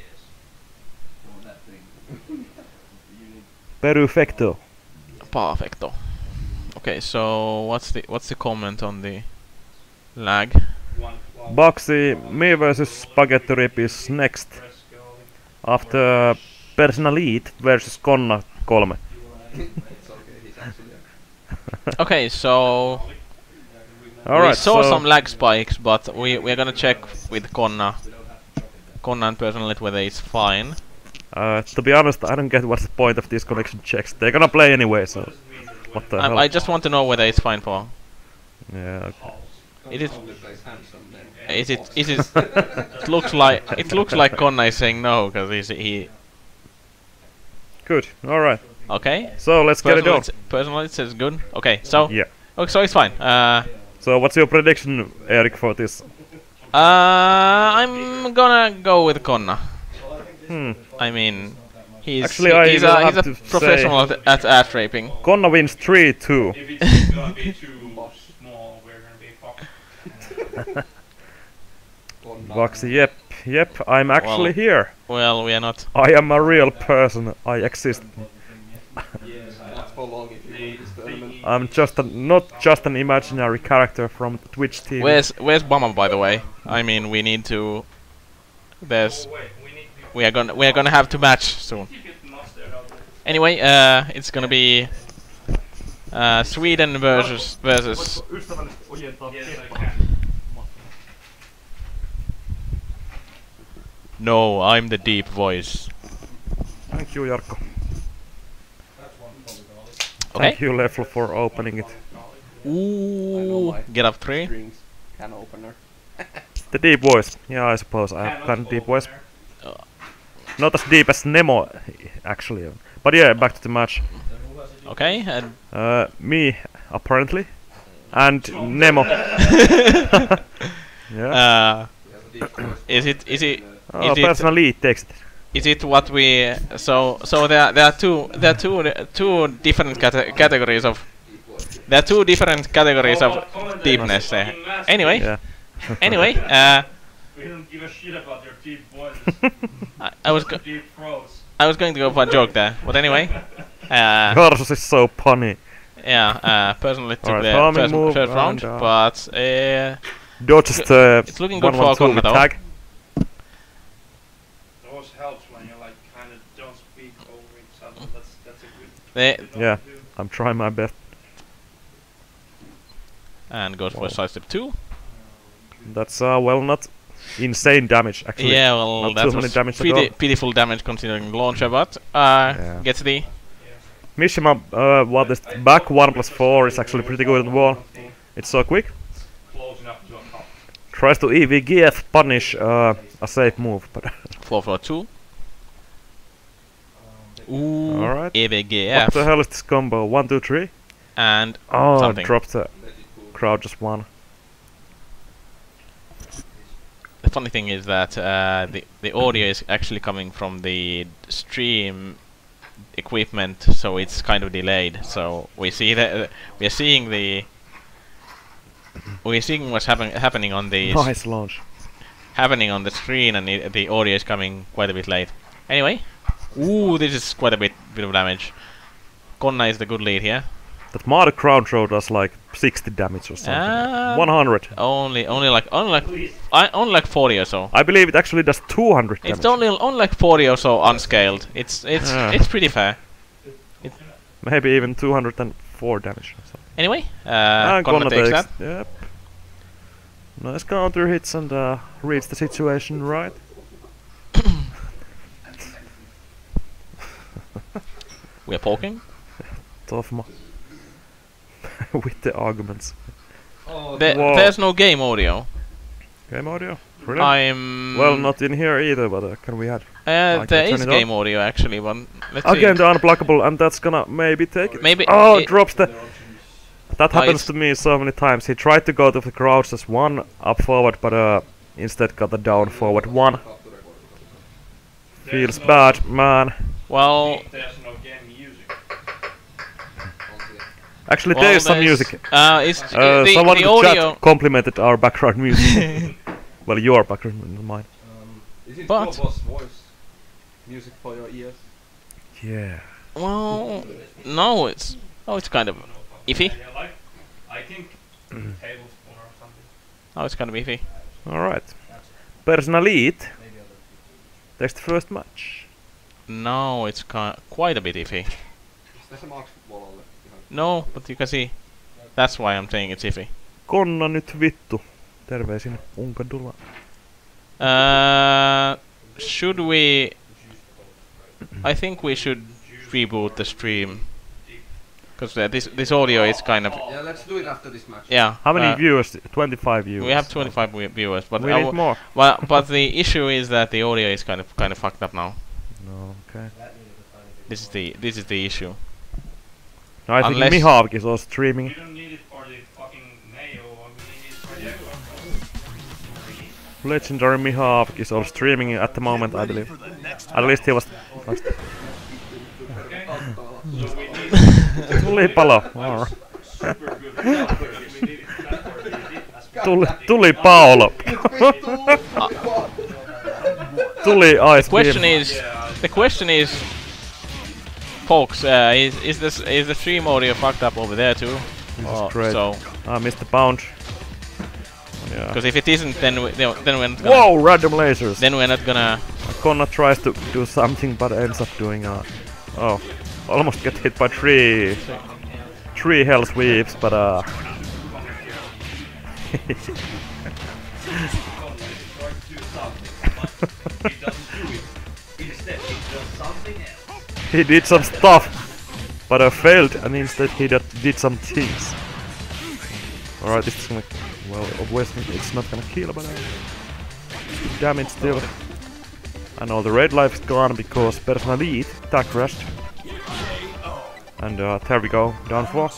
Perfecto. perfecto. Okay, so what's the what's the comment on the lag? One flour, Boxy, me versus Spaghetti Rip is next. fresh garlic. After Personalit versus Konna kolme. It's okay, he's actually a Okay, so we Alright, saw so some lag spikes, but we we're gonna check with Konna, Konna and Personalit whether it's fine. uh, to be honest, I don't get what's the point of these connection checks. They're gonna play anyway, so what the I, hell? I just want to know whether it's fine for. Yeah, okay. It is. only plays handsome then. Is it? Is it? It looks like it looks like Konna is saying no because he's he. Good. Alright. Okay. So let's get it on. Personalit, Personalit says good. Okay, so Yeah. okay, so it's fine. Uh, So what's your prediction, Eric, for this? uh, I'm gonna go with Konna. Hmm. I mean, he's Actually, I he's will a, have he's a to professional at, at ass raping. Konna wins three two. If it's gonna be too small, we're gonna be fucked. Boxy, yep, yep, I'm actually Well- here. Well, we are not. I am a real person. I exist. for long if you win this tournament. I'm just a, not just an imaginary character from Twitch T V. Where's Where's Bama, by the way? I mean, we need to. There's. We are gonna we are gonna have to match soon. Anyway, uh, it's gonna be uh, Sweden versus versus. No, I'm the deep voice. Thank you, Jarkko. Okay. Thank you, Leffel, for opening it. Ooh, get up three. Strings can opener. The deep voice. Yeah, I suppose I have kind of deep voice. Not as deep as Nemo, actually. But yeah, back to the match. Okay, and Uh, me, apparently. And Nemo. Yeah. uh, is it is it Oh, is it personally, it takes it. is it what we so so there there are two there are two two different cate categories of there are two different categories of deepness there. Anyway, Yeah. anyway, uh, We don't give a shit about your deep voices. I, I was go Deep throats. I was going to go for a joke there, but anyway, uh, Garsus is so punny. yeah, uh, personally took Alright, the farming first, move first round, and, uh, but uh, Dodges the it's looking good one for one two Konna with though. tag. It always helps when you like kind of don't speak over each other. That's that's a good. They, good Yeah. thing to do. I'm trying my best. and goes for a side step two. That's uh well not insane damage actually. Yeah, well, not that too many was damage at pretty all. pitiful damage considering launcher, but uh, Yeah. gets the Mishima, uh, what is back one plus four is actually pretty good on the wall. It's so quick. Close enough to a cup. Tries to E V G F punish uh, a safe move, but four four two. Ooh, Alright. E V G what F the hell is this combo? One, two, three. and Oh, Something. dropped the crowd just one. the funny thing is that uh, the the audio is actually coming from the stream equipment, so it's kind of delayed. So we see that uh, we are seeing the we're seeing what's happen happening on the s- Nice launch. happening on the screen, and it, the audio is coming quite a bit late. Anyway, ooh, this is quite a bit bit of damage. Konna is the good lead here. That Mario crowd throw does like sixty damage or something. Uh, one hundred. Only, only like, only like, I only like forty or so. I believe it actually does two hundred damage. It's only, only like forty or so unscaled. It's, it's, Yeah. it's pretty fair. Maybe even two hundred four damage. or something. Anyway, uh, And Konna Konna takes takes- that. Yep. Nice counter hits and uh, reads the situation right. We are poking. Tough mo with the arguments. Oh, There, Whoa. there's no game audio. Game audio? Really? I'm. Well, not in here either, but uh, can we add? Uh, I there can is turn it on. game audio actually, but let's Again, see. the unblockable, and that's gonna maybe take it. Maybe. Oh, it- drops the. That Oh, happens it's- to me so many times. He tried to go to the crouch as one up forward, but uh, instead got the down forward one. Feels bad, man. Well, There's no game music. Actually, well, there is some there's- music. Uh, it's Uh, the, someone the in the audio. chat complimented our background music. Well, your background, not mine. Um, is it But- Bobo's voice? Music for your ears? Yeah. Well, no, it's oh, it's kind of iffy. Yeah, like, I think tablespoon or something. Oh, it's kind of iffy. Alright. Personalit. There's the first match. No, it's ki- quite a bit iffy. Is there some Max football on it? No, but you can see. That's why I'm saying it's iffy. Konna nyt vittu. Terveisin Unkadula. Uh, should we? I think we should reboot the stream, because uh, this this audio is kind of Yeah, let's do it after this match. yeah. How many uh, viewers? twenty-five viewers. We have twenty-five vi- viewers, but We I need w- more. well, but the issue is that the audio is kind of kind of fucked up now. No, okay. This is the this is the issue. No, I think Unless- Mihavk is also streaming. We don't need it for the fucking mayo, we need it for the everyone. Legendary Mihavk is also streaming at the moment, I believe. At least he was. Tuli palo. Alright. Tuli, tuli Paolo. Tuli ice Question beam. is, the question is, Folks, uh, is is this is the stream audio fucked up over there too? This Oh, is great. So, Ah, missed the bounce. Yeah. because if it isn't, then we, then then we're not gonna, Whoa, random lasers! then we're not gonna. Konna tries to do something but ends up doing uh oh, almost get hit by three three hell sweeps, but uh he did some stuff, but I failed, and instead he did, did some things. Alright, this is gonna, well, obviously it's not gonna kill, but uh, good damage still. And all the red life's gone because Persona Lead attack crashed. And uh, there we go, down four.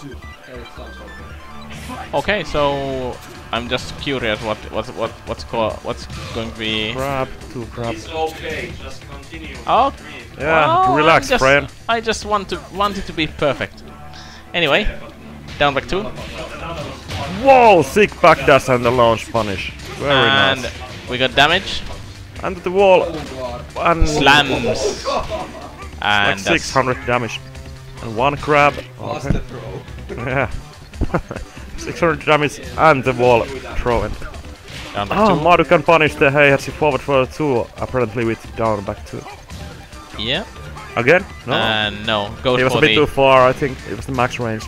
Okay, so I'm just curious what what's what what's co what's going to be. Grab, two grab. It's okay, just continue. Oh, Yeah, well, relax, I just, friend. I just want to want it to be perfect. Anyway, down back two. Whoa, sick backdash and the launch punish. Very and nice. we got damage. Under the wall. And Slams. like And six that's hundred damage. And one grab. Master Okay. throw. Yeah. six hundred damage and the wall throw in. down back Ah, two. Maru can punish the Heihachi forward for two, apparently with down back two. Yeah. Again? No. And no, goes He was for a bit the too far, I think. It was the max range.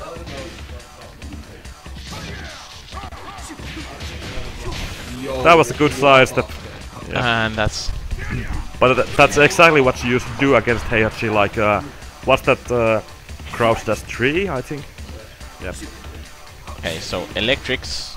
That was a good sidestep. Yeah. and that's But th that's exactly what you used to do against Heihachi, like, uh, what's that, uh, crouch dash three, I think? Yep. okay. So electrics.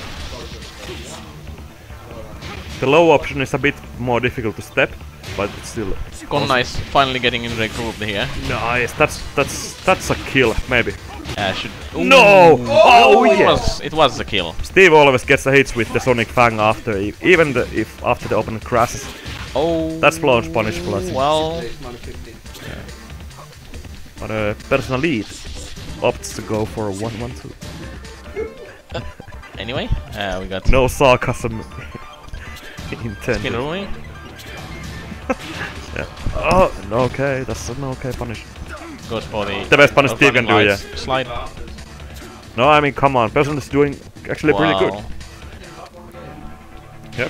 The low option is a bit more difficult to step, but it's still Konna is finally getting in the group here. nice. That's that's that's a kill, maybe. Uh, should No! Oh, it yes! was it was a kill. Steve always gets the hits with the Sonic Fang after, e even the, if after the opponent crashes. Oh, That's launch punishable, I think. well. Stage minus fifteen. But uh, Persona Lead opts to go for a one one two. Anyway, uh, we got No sarcasm intended. Skin Ruin. Oh, okay, that's an okay punish. Goes for the The best punish uh, Steve can do, running yeah. lights Slide. No, I mean, come on, Persona is doing actually pretty good. Wow. Yep.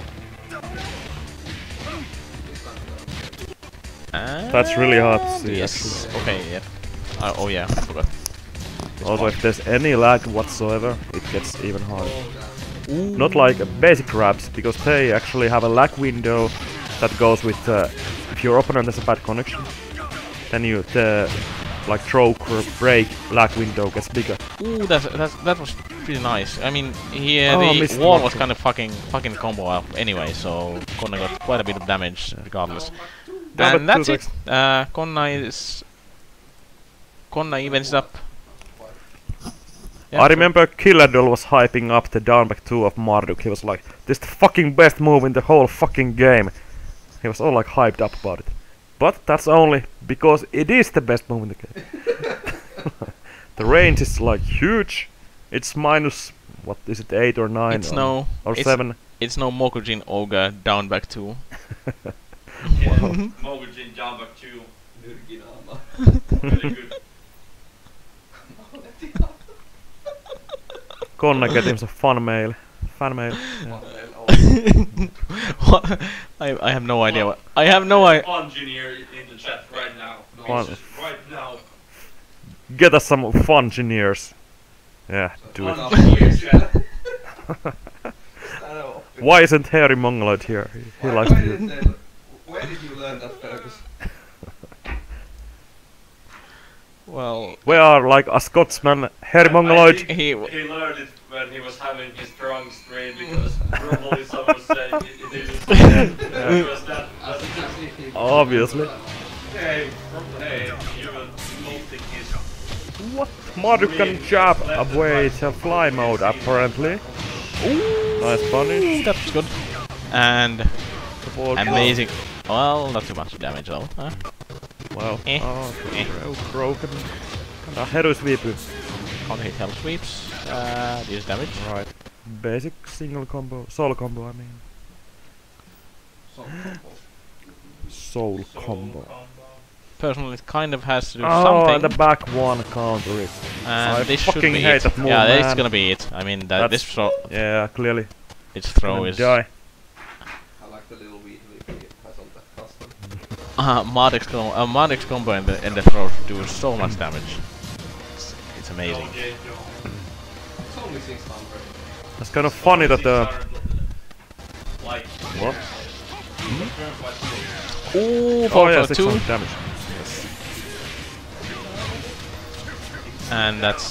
That's really hard to see, Yes. Okay. Yep. Uh, oh yeah. I forgot. Also, if there's any lag whatsoever, it gets even harder. Not like uh, basic grabs, because they actually have a lag window that goes with uh, if your opponent has a bad connection, then you the like throw or break lag window gets bigger. Ooh, that's, that's that was pretty nice. I mean, here Oh, the missed wall one was thing. kind of fucking fucking combo up anyway, so Konna got quite a bit of damage regardless. Yeah, but and that's two it. Uh, Konna is Konna evens up. Yeah, I so- remember Killadol was hyping up the down back two of Marduk. He was like, "This is the fucking best move in the whole fucking game." He was all like hyped up about it. But that's only because it is the best move in the game. The range is like huge. It's minus, what is it, eight or nine? It's or, no, or it's, seven. It's no Mokujin Ogre down back two. Mogujin down back two. Nyrkinaama. Really good. Konna getting some fun mail. Fan mail. Yeah. What? I I have no idea what. I have no idea. Engineer in the chat right now. Fun. Just right now. Get us some fun engineers. Yeah, do it. Engineer chat. Why isn't Harry Mongoloid here? He, he likes to do it. Where did you learn that, Fergus? Well, We are like a Scotsman, Harry I Mongoloid. think he. He learned it when he was having his drunk stream because probably someone was saying it, it is. Because that, that's Obviously. hey, hey, you will think his What? Marduk can jab away to fly mode apparently. Nice punish. That's good. And Support. amazing. Well, not too much damage though. Huh? Wow. Eh. Oh, Eh. bro- broken. Kinda hero sweep. Can't hit hell sweeps. Uh, deals damage. Right. Basic single combo. Soul combo, I mean. So combo. Soul combo. personally it kind of has to do Oh, something. the back one counter it. And I this should fucking be hate it. that move, yeah, this is man. gonna be it. I mean, that That's- this throw, Yeah, clearly. this throw Gonna is. die. I like the little weed leaf he has on that custom. Uh, Marduk's com uh, Marduk's combo and the and the throw do so much damage. It's, it's amazing. It's only six hundred. It's kind of funny that the Like, what? Ooh, Oh four yeah, for six two, hundred damage. and that's.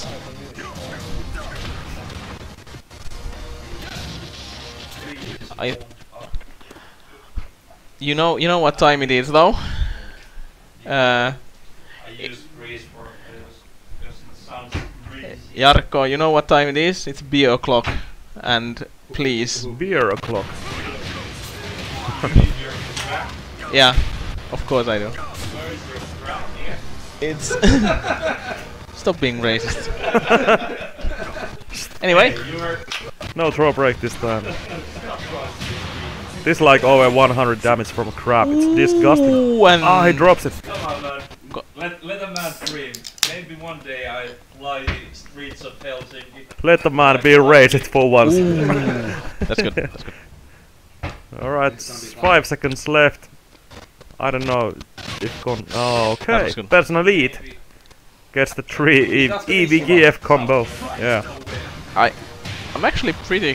I. You know, you know what time it is, though. Uh, I use freeze for this because it sounds really Jarkko, you know what time it is? It's beer o'clock, and please, Beer o'clock. yeah, of course I do. It's stop being racist. Anyway, No throw break this time. This like over one hundred damage from a crab. It's disgusting. ooh, and Ah, he drops it. Come on, man. Go- Let, let a man dream. Maybe one day I fly the streets of Helsinki. Let the man be racist for once. that's good. That's good. Alright, s- five seconds left. I don't know if con. Oh, That okay. was good. Personal lead gets the three e E V G F combo. Yeah. I, I'm actually pretty.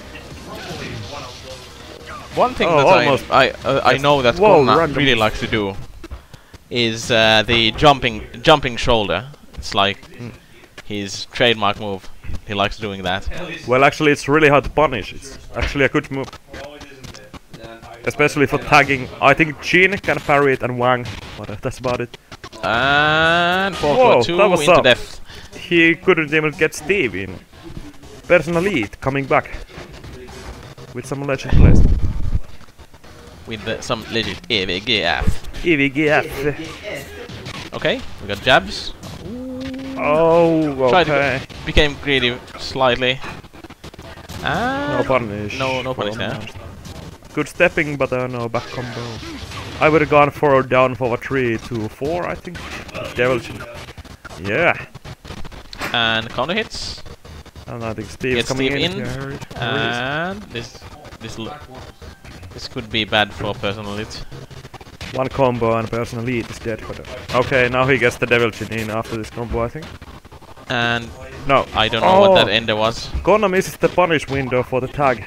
One thing Oh, that almost. I I, uh, I Yes. know that Whoa, Konna random. really likes to do is uh, the jumping jumping shoulder. It's like his trademark move. He likes doing that. Well, actually, it's really hard to punish. It's actually a good move, especially for tagging. I think Jin can parry it and Wang, but uh, that's about it. And four Whoa, for two that was into up. death. He couldn't even get Steve in. Personal lead coming back with some legend plays. With uh, some legit E V G F. E V G F. Okay, we got jabs. Oh, Tried to okay. Became greedy slightly. No And punish. no, no for punish there. Mars. Good stepping, but uh, no back combo. I would have gone for a down for a three to four, I think. Devil Chin. Yeah. And counter hits. And I think Steve's Get coming Steve in. in. Yeah, here it- here it is. And this this l this could be bad for personal hit. One combo and personal lead is dead for the. Okay, now he gets the Devil Chin in after this combo, I think. And No. I don't know what that Oh. ender was. Konna misses the punish window for the tag.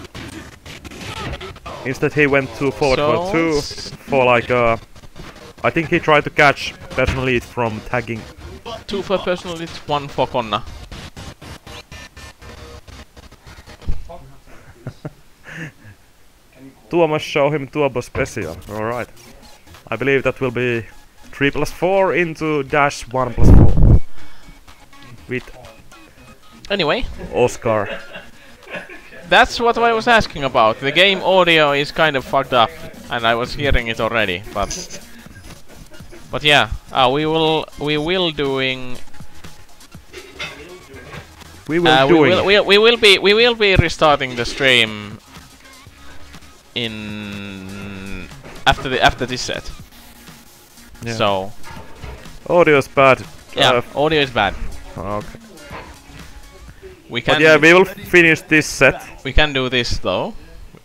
Instead he went too forward So for two, s- for like uh I think he tried to catch personal lead from tagging. Two for personal hit, one for Konna. Tuo must show him Turbo Special. Alright. I believe that will be three plus four into dash one plus four. With Anyway, Oscar. that's what I was asking about. The game audio is kind of fucked up, and I was hearing it already. But but yeah, uh, we will we will doing We will uh, we doing will we, we will be we will be restarting the stream in after the after this set. Yeah. So Audio is bad. yeah, Uh, audio is bad. okay. We can But yeah, we will finish this set. we can do this though.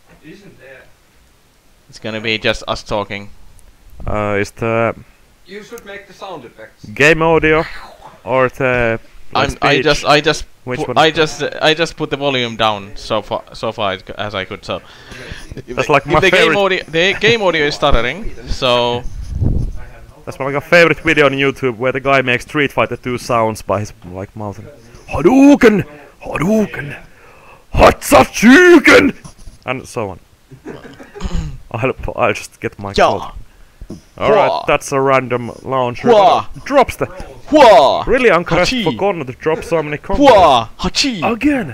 It's gonna be just us talking. Uh, is the You should make the sound effects. game audio or the like I'm, I speech? just I just Which pu- one? I just uh, I just put the volume down so far so far as, as I could. So That's like if my the game favorite. audio the game audio is stuttering. So That's like a favorite video on YouTube where the guy makes Street Fighter two sounds by his like mouth. Hadouken, Hadouken, Hatsatsuken, and so on. I'll pu- I'll just get my Yeah. code. Alright, Wha- that's a random launcher. Wha- Drops the. Hua Really encouraged Hachi. for Konna to drop so many combos. Hua Hachi Again.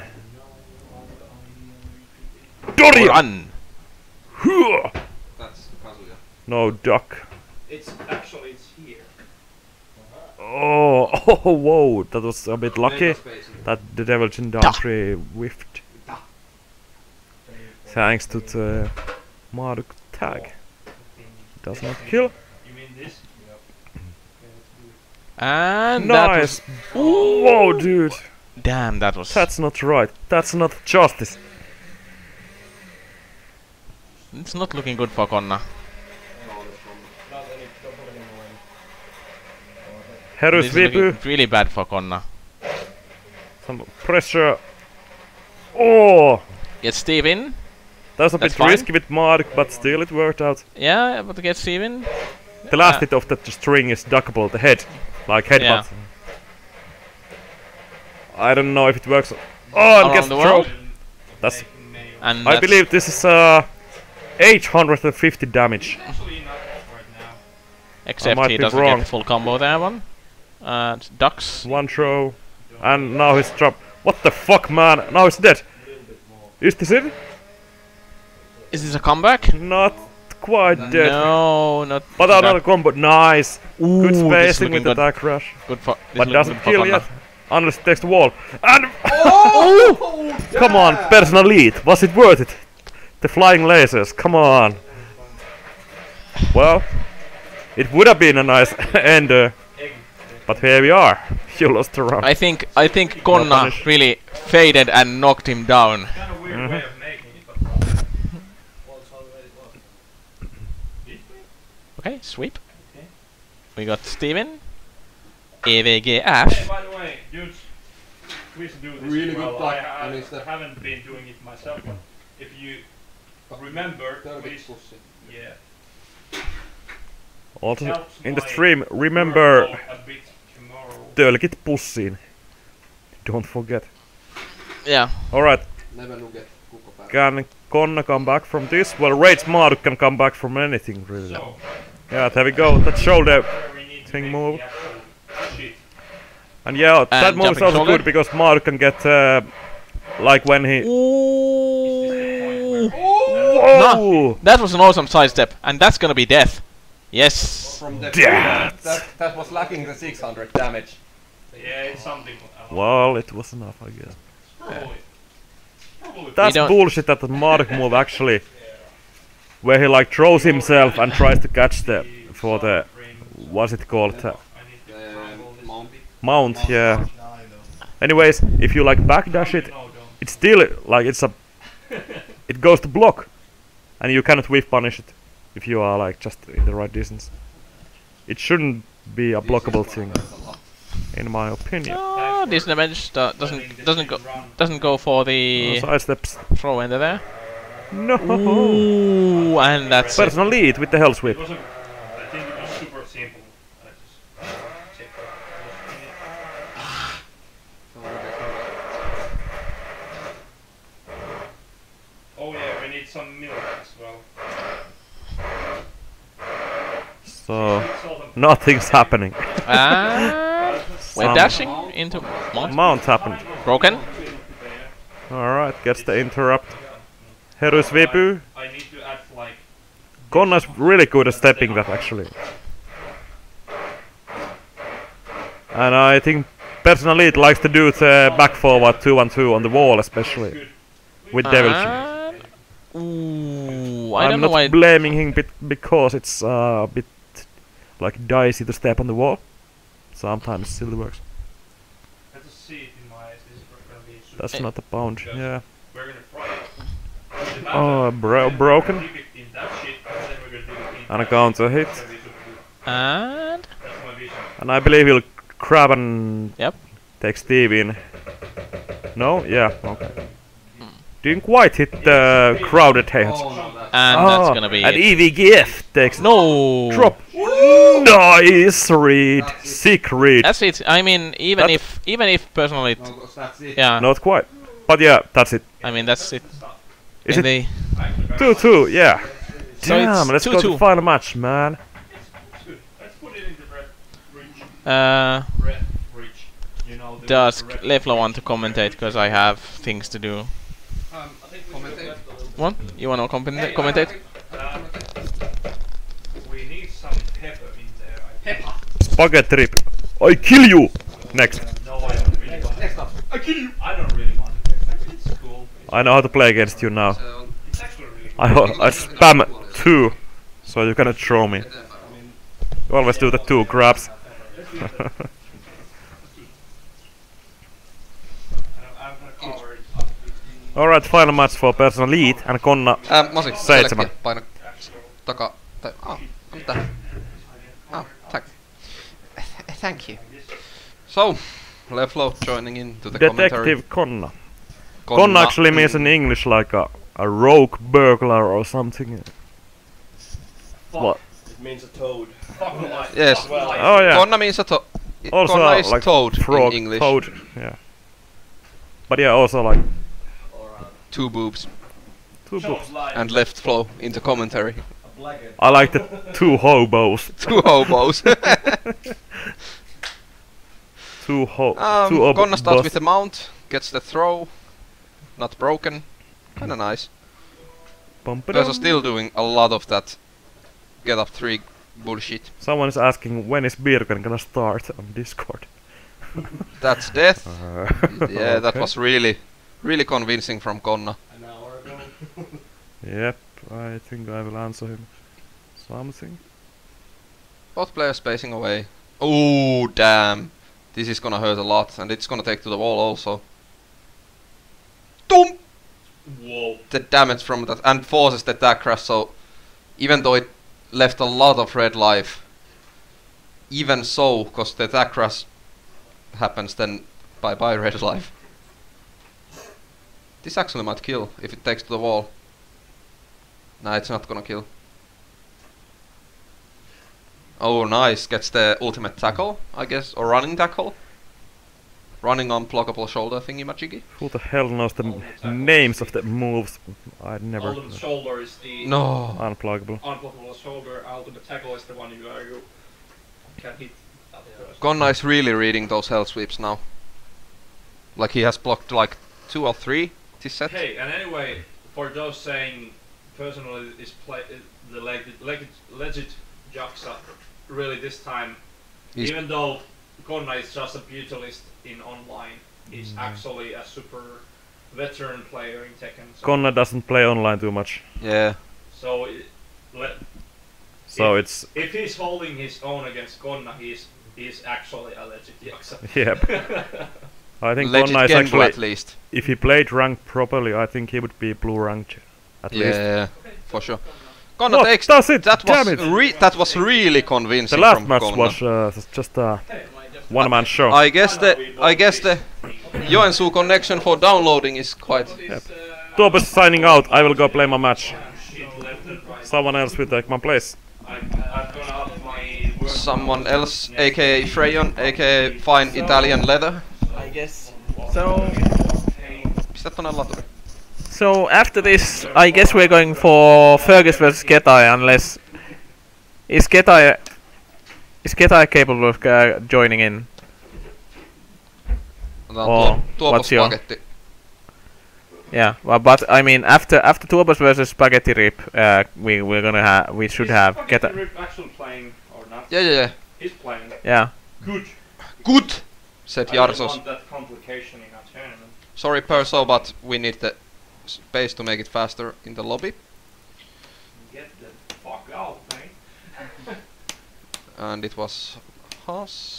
Dorian. Run. Hua. That's Kazuya. No duck. It's actually it's here. Oh, oh, whoa! That was a bit lucky. Data spacing. That the Devil Chin down three whiffed. Thanks to the Marduk tag. Does not kill. You mean this? And that Nice! was, Whoa, dude! damn, that was. That's not right. That's not justice. It's not looking good for Konna. Heru This is looking Sweepu. really bad for Konna. Some pressure. Oh! Get Steve in. That was a That's bit fine. risky with Mark, but still it worked out. Yeah, but get Steve in. The last Uh, hit of that string is duckable, the head. Like headbutt. Yeah. I don't know if it works. Oh, and Around gets the the throw. world. That's. And I that's- believe this is uh, eight hundred fifty damage. Actually not right now. Except might he be doesn't wrong. get full combo there one. Uh, ducks. One throw. And now he's dropped. What the fuck, man? Now he's dead. Is this it? Is this a comeback? Not quite dead. No, not. But not another combo. Nice. Ooh, Good this is spacing with looking the good. attack rush. Good for. This But looking doesn't good for kill Konna. yet. Unless it takes the wall. And. Come on, personal lead. Was it worth it? The flying lasers. Come on. Well, it would have been a nice ender. But here we are. You lost the round. I think I think Konna punish. really faded and knocked him down. Kind of weird Mhm. way of making it, but Okay, sweep. Okay. We got Steven. E V G F. Hey, by the way, dudes, please do this Really as well. good I, luck, I, Alistair. haven't been doing it myself, but if you remember, Tell me please, pussy. yeah. Also, helps in the my stream, remember workload a bit tomorrow. tölkit pussiin. Don't forget. Yeah. Alright, Never nugget. Kukko päällä. can Konna come back from this? Well, Rage Marduk can come back from anything, really. So, Yeah, there we go. That shoulder. where we need to Thing make move. the actual shit. And yeah, that And move is jumping also shoulder. good because Marduk can get, uh, like when he. Ooh. Whoa! That was an awesome sidestep, and that's gonna be death. Yes. From the Damn. that, that was lacking the six hundred damage. Yeah, it's something. Uh, Well, it was enough, I guess. probably. Probably. That's don't- bullshit that the Marduk move actually. Where he like throws himself and tries to catch the. For the. What's it called? Uh, I need to The crumble this mount. bit. mount, yeah. Anyways, if you like backdash it, No, don't. it's still like it's a. It goes to block. And you cannot whiff punish it. If you are like just in the right distance. It shouldn't be a blockable thing. In my opinion. Oh, this damage do- doesn't doesn't go doesn't go for the Side steps. throw into there. No! Ooh, and that's it. Personal lead with the hell sweep. It was a, I think it was super simple. I just checked Oh yeah, we need some milk as well. So Salt and nothing's happening. And we're Some dashing into mount. mount happened. Broken. Alright, gets the interrupt. Heru Sweepu. I need to add like Konna's really good at stepping that actually. And I think personal lead likes to do the back forward two one two on the wall especially. With Devil Chin. And ooh, I I'm don't know not why. blaming him bit because it's uh, a bit like dicey to step on the wall. Sometimes it still works. I have to see it in my eyes. This is gonna be super. That's not a pound. Yeah. We're gonna fry it. The Oh, matter- bro we're broken. gonna dip it in that shit, and then we're gonna dip it in And a that counter shit. hit. It's gonna be super good. And That's my vision. And I believe he'll grab and Yep. take Steve in. No? Yeah, okay. Didn't quite hit the crowded head. Oh no, that. and Ah, that's gonna be and it. E V G F takes No. drop. Nice read. Sick read. That's it. I mean, even That- if even if personally, it, No, 'cause that's it. yeah. Not quite. But yeah, that's it. I mean, that's it. Is In it the two two? Yeah. So it's Damn, let's two go to two. the final match, man. It's good. Let's put it in the red bridge. uh, Red bridge. You know the Dusk red- Lefla want to commentate because I have things to do. Um, commentate. What? You wanna commenta- commentate? Uh, we need some pepper in there. I think. Spaghetti trip. I kill you! Next. No, I don't really want it. Next up. I kill you. I don't really want it. It's cool. I know how to play against you now. Se on It's actually really I, ho- I spam two, so you cannot throw me. eteenpäin. I mean, You always do the two grabs. Alright, final match for Personal Lead and Konna. Ää, Masi, Seitsemän. selekkiä, paina taka... Tai... Ah, mitä? Ah, thank... Thank you. So, Leflo joining into the Detective commentary. Konna. Konna actually means in English like a, a rogue burglar or something. What? It means a toad. Yes. Oh yeah. Konna means a to... Also Konna is like toad frog, in English. toad, yeah. But yeah, also like Two boobs. two books. And left flow into commentary. I like the two hobos. Two hobos. two ho um, two ob Konna starts boss. with the mount, gets the throw. Not broken. Kinda nice. Bum-ba-dum. They're still doing a lot of that get up three bullshit. Someone is asking when is Birken gonna start on Discord. That's death. Uh, Yeah, that okay. was really, really convincing from Konna. An hour ago. Yep, I think I will answer him something. Both players spacing away. Oh damn! This is gonna hurt a lot, and it's gonna take to the wall also. Doom! Whoa. The damage from that, and forces the attack crash. So even though it left a lot of red life, even so, because the attack crash happens, then bye bye red life. This actually might kill if it takes to the wall. Nah, it's not gonna kill. Oh, nice. Gets the ultimate tackle, I guess, or running tackle. Running unblockable shoulder thingy majiggy. Who the hell knows the m names of the moves? I'd never. Ultimate shoulder is the No. Unpluggable. unblockable shoulder. Ultimate tackle is the one you, are, you can hit at first. Konna is really reading those hell sweeps now. Like he has blocked like two or three this set. Hey, and anyway, for those saying personally is play uh, the legit, legit, legit Jaxa really this time, He's- even though Konna is just a brutalist in online, he's actually a super veteran player in Tekken. So, Konna doesn't play online too much, Yeah. so it, le- so If- it's if he's holding his own against Konna, he's he's actually a legit Jaxa. yep. I think Legit Konna is Genbu actually, at least. if he played ranked properly, I think he would be blue ranked at least. Yeah, for sure. Konna What takes does it? that was Damn it. re that was really convincing The last from match Konna. was uh, just a one man show. I guess the I guess the Joensuu connection for downloading is quite. Tuopas signing out. I will go play my match. Someone else will take my place. I'm, I'm gonna up my work Someone else, aka Freyon, aka fine Italian leather. I guess. So, Pistä tonne laturi. so after this, I guess we're going for Fergus versus Getai, unless is Getai is Getai capable of uh, joining in? Otetaan Oh, tuo, tuopos what's your- paketti. Yeah, well, but I mean, after after Turbos versus Spaghetti Rip, uh, we we're gonna have we should have Spaghetti Getai. Rip actually playing or not? Yeah, yeah, yeah. He's playing. Yeah. Good. Good, said I don't Jarsos. want that complication in a tournament. Sorry, Perso, but we need the space to make it faster in the lobby. Get the fuck out, man. And it was Haas.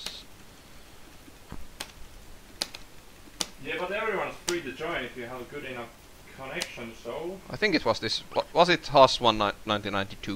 Yeah, but everyone's free to join if you have a good enough connection, so... I think it was this. wa- Was it Haas one nineteen ninety-two?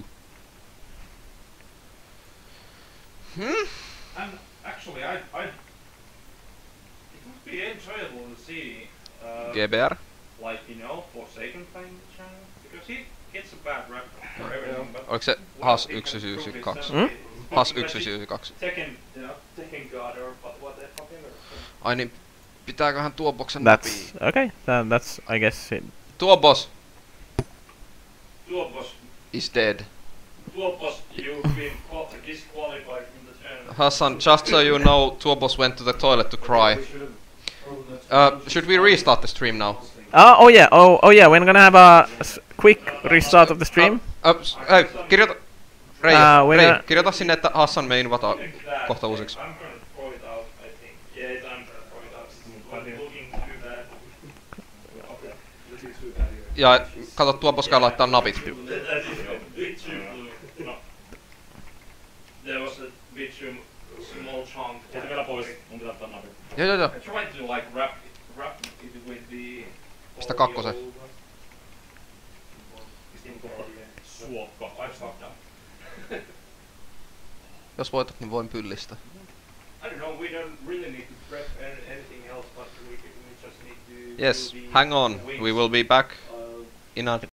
Hmm? And actually, I, I... It would be enjoyable to see, uh, G B R? like, you know, Forsaken playing the channel. Because he gets a bad rap for everything, but... Oliko se well, Haas he can yksi yksi yksi prove kaksi? himself. Haas Fucking yksi legit yksi yksi kaksi. Tekken, you know, Tekken God or what, what the fuck ever. Ai niin, pitääköhän tuo boksen That's okay. That, that's I guess it. Tuo boss Tuopos, is dead. Tuopos, you've been qual- disqualified from the tournament. Hassan, just so you know, Tuo boss went to the toilet to cry. Uh, should we restart the stream now? Uh, oh yeah. Oh oh yeah. We're gonna have a s- quick restart of the stream. Uh, s- hei, kirjoita... Reijo, Uh, we're Reijo, gonna- kirjoita sinne, että Hassan me invataan That, kohta uusiksi. I'm gonna throw it out, I think. Yeah, it's, I'm gonna throw it out. I'm looking to that. Okay. Ja kato, Tuo boss käy laittaa napit. That that is a bit too blue. No. There was a bit too small Joo, joo, joo. I tried to like wrap wrap it with the. Pistä kakkosen. Suokko. I fucked up. Jos voitat, niin voin pyllistä. I don't know, we don't really need to prep an- anything else, but we, we just need to Yes, do the hang on. wings. We will be back Uh, in a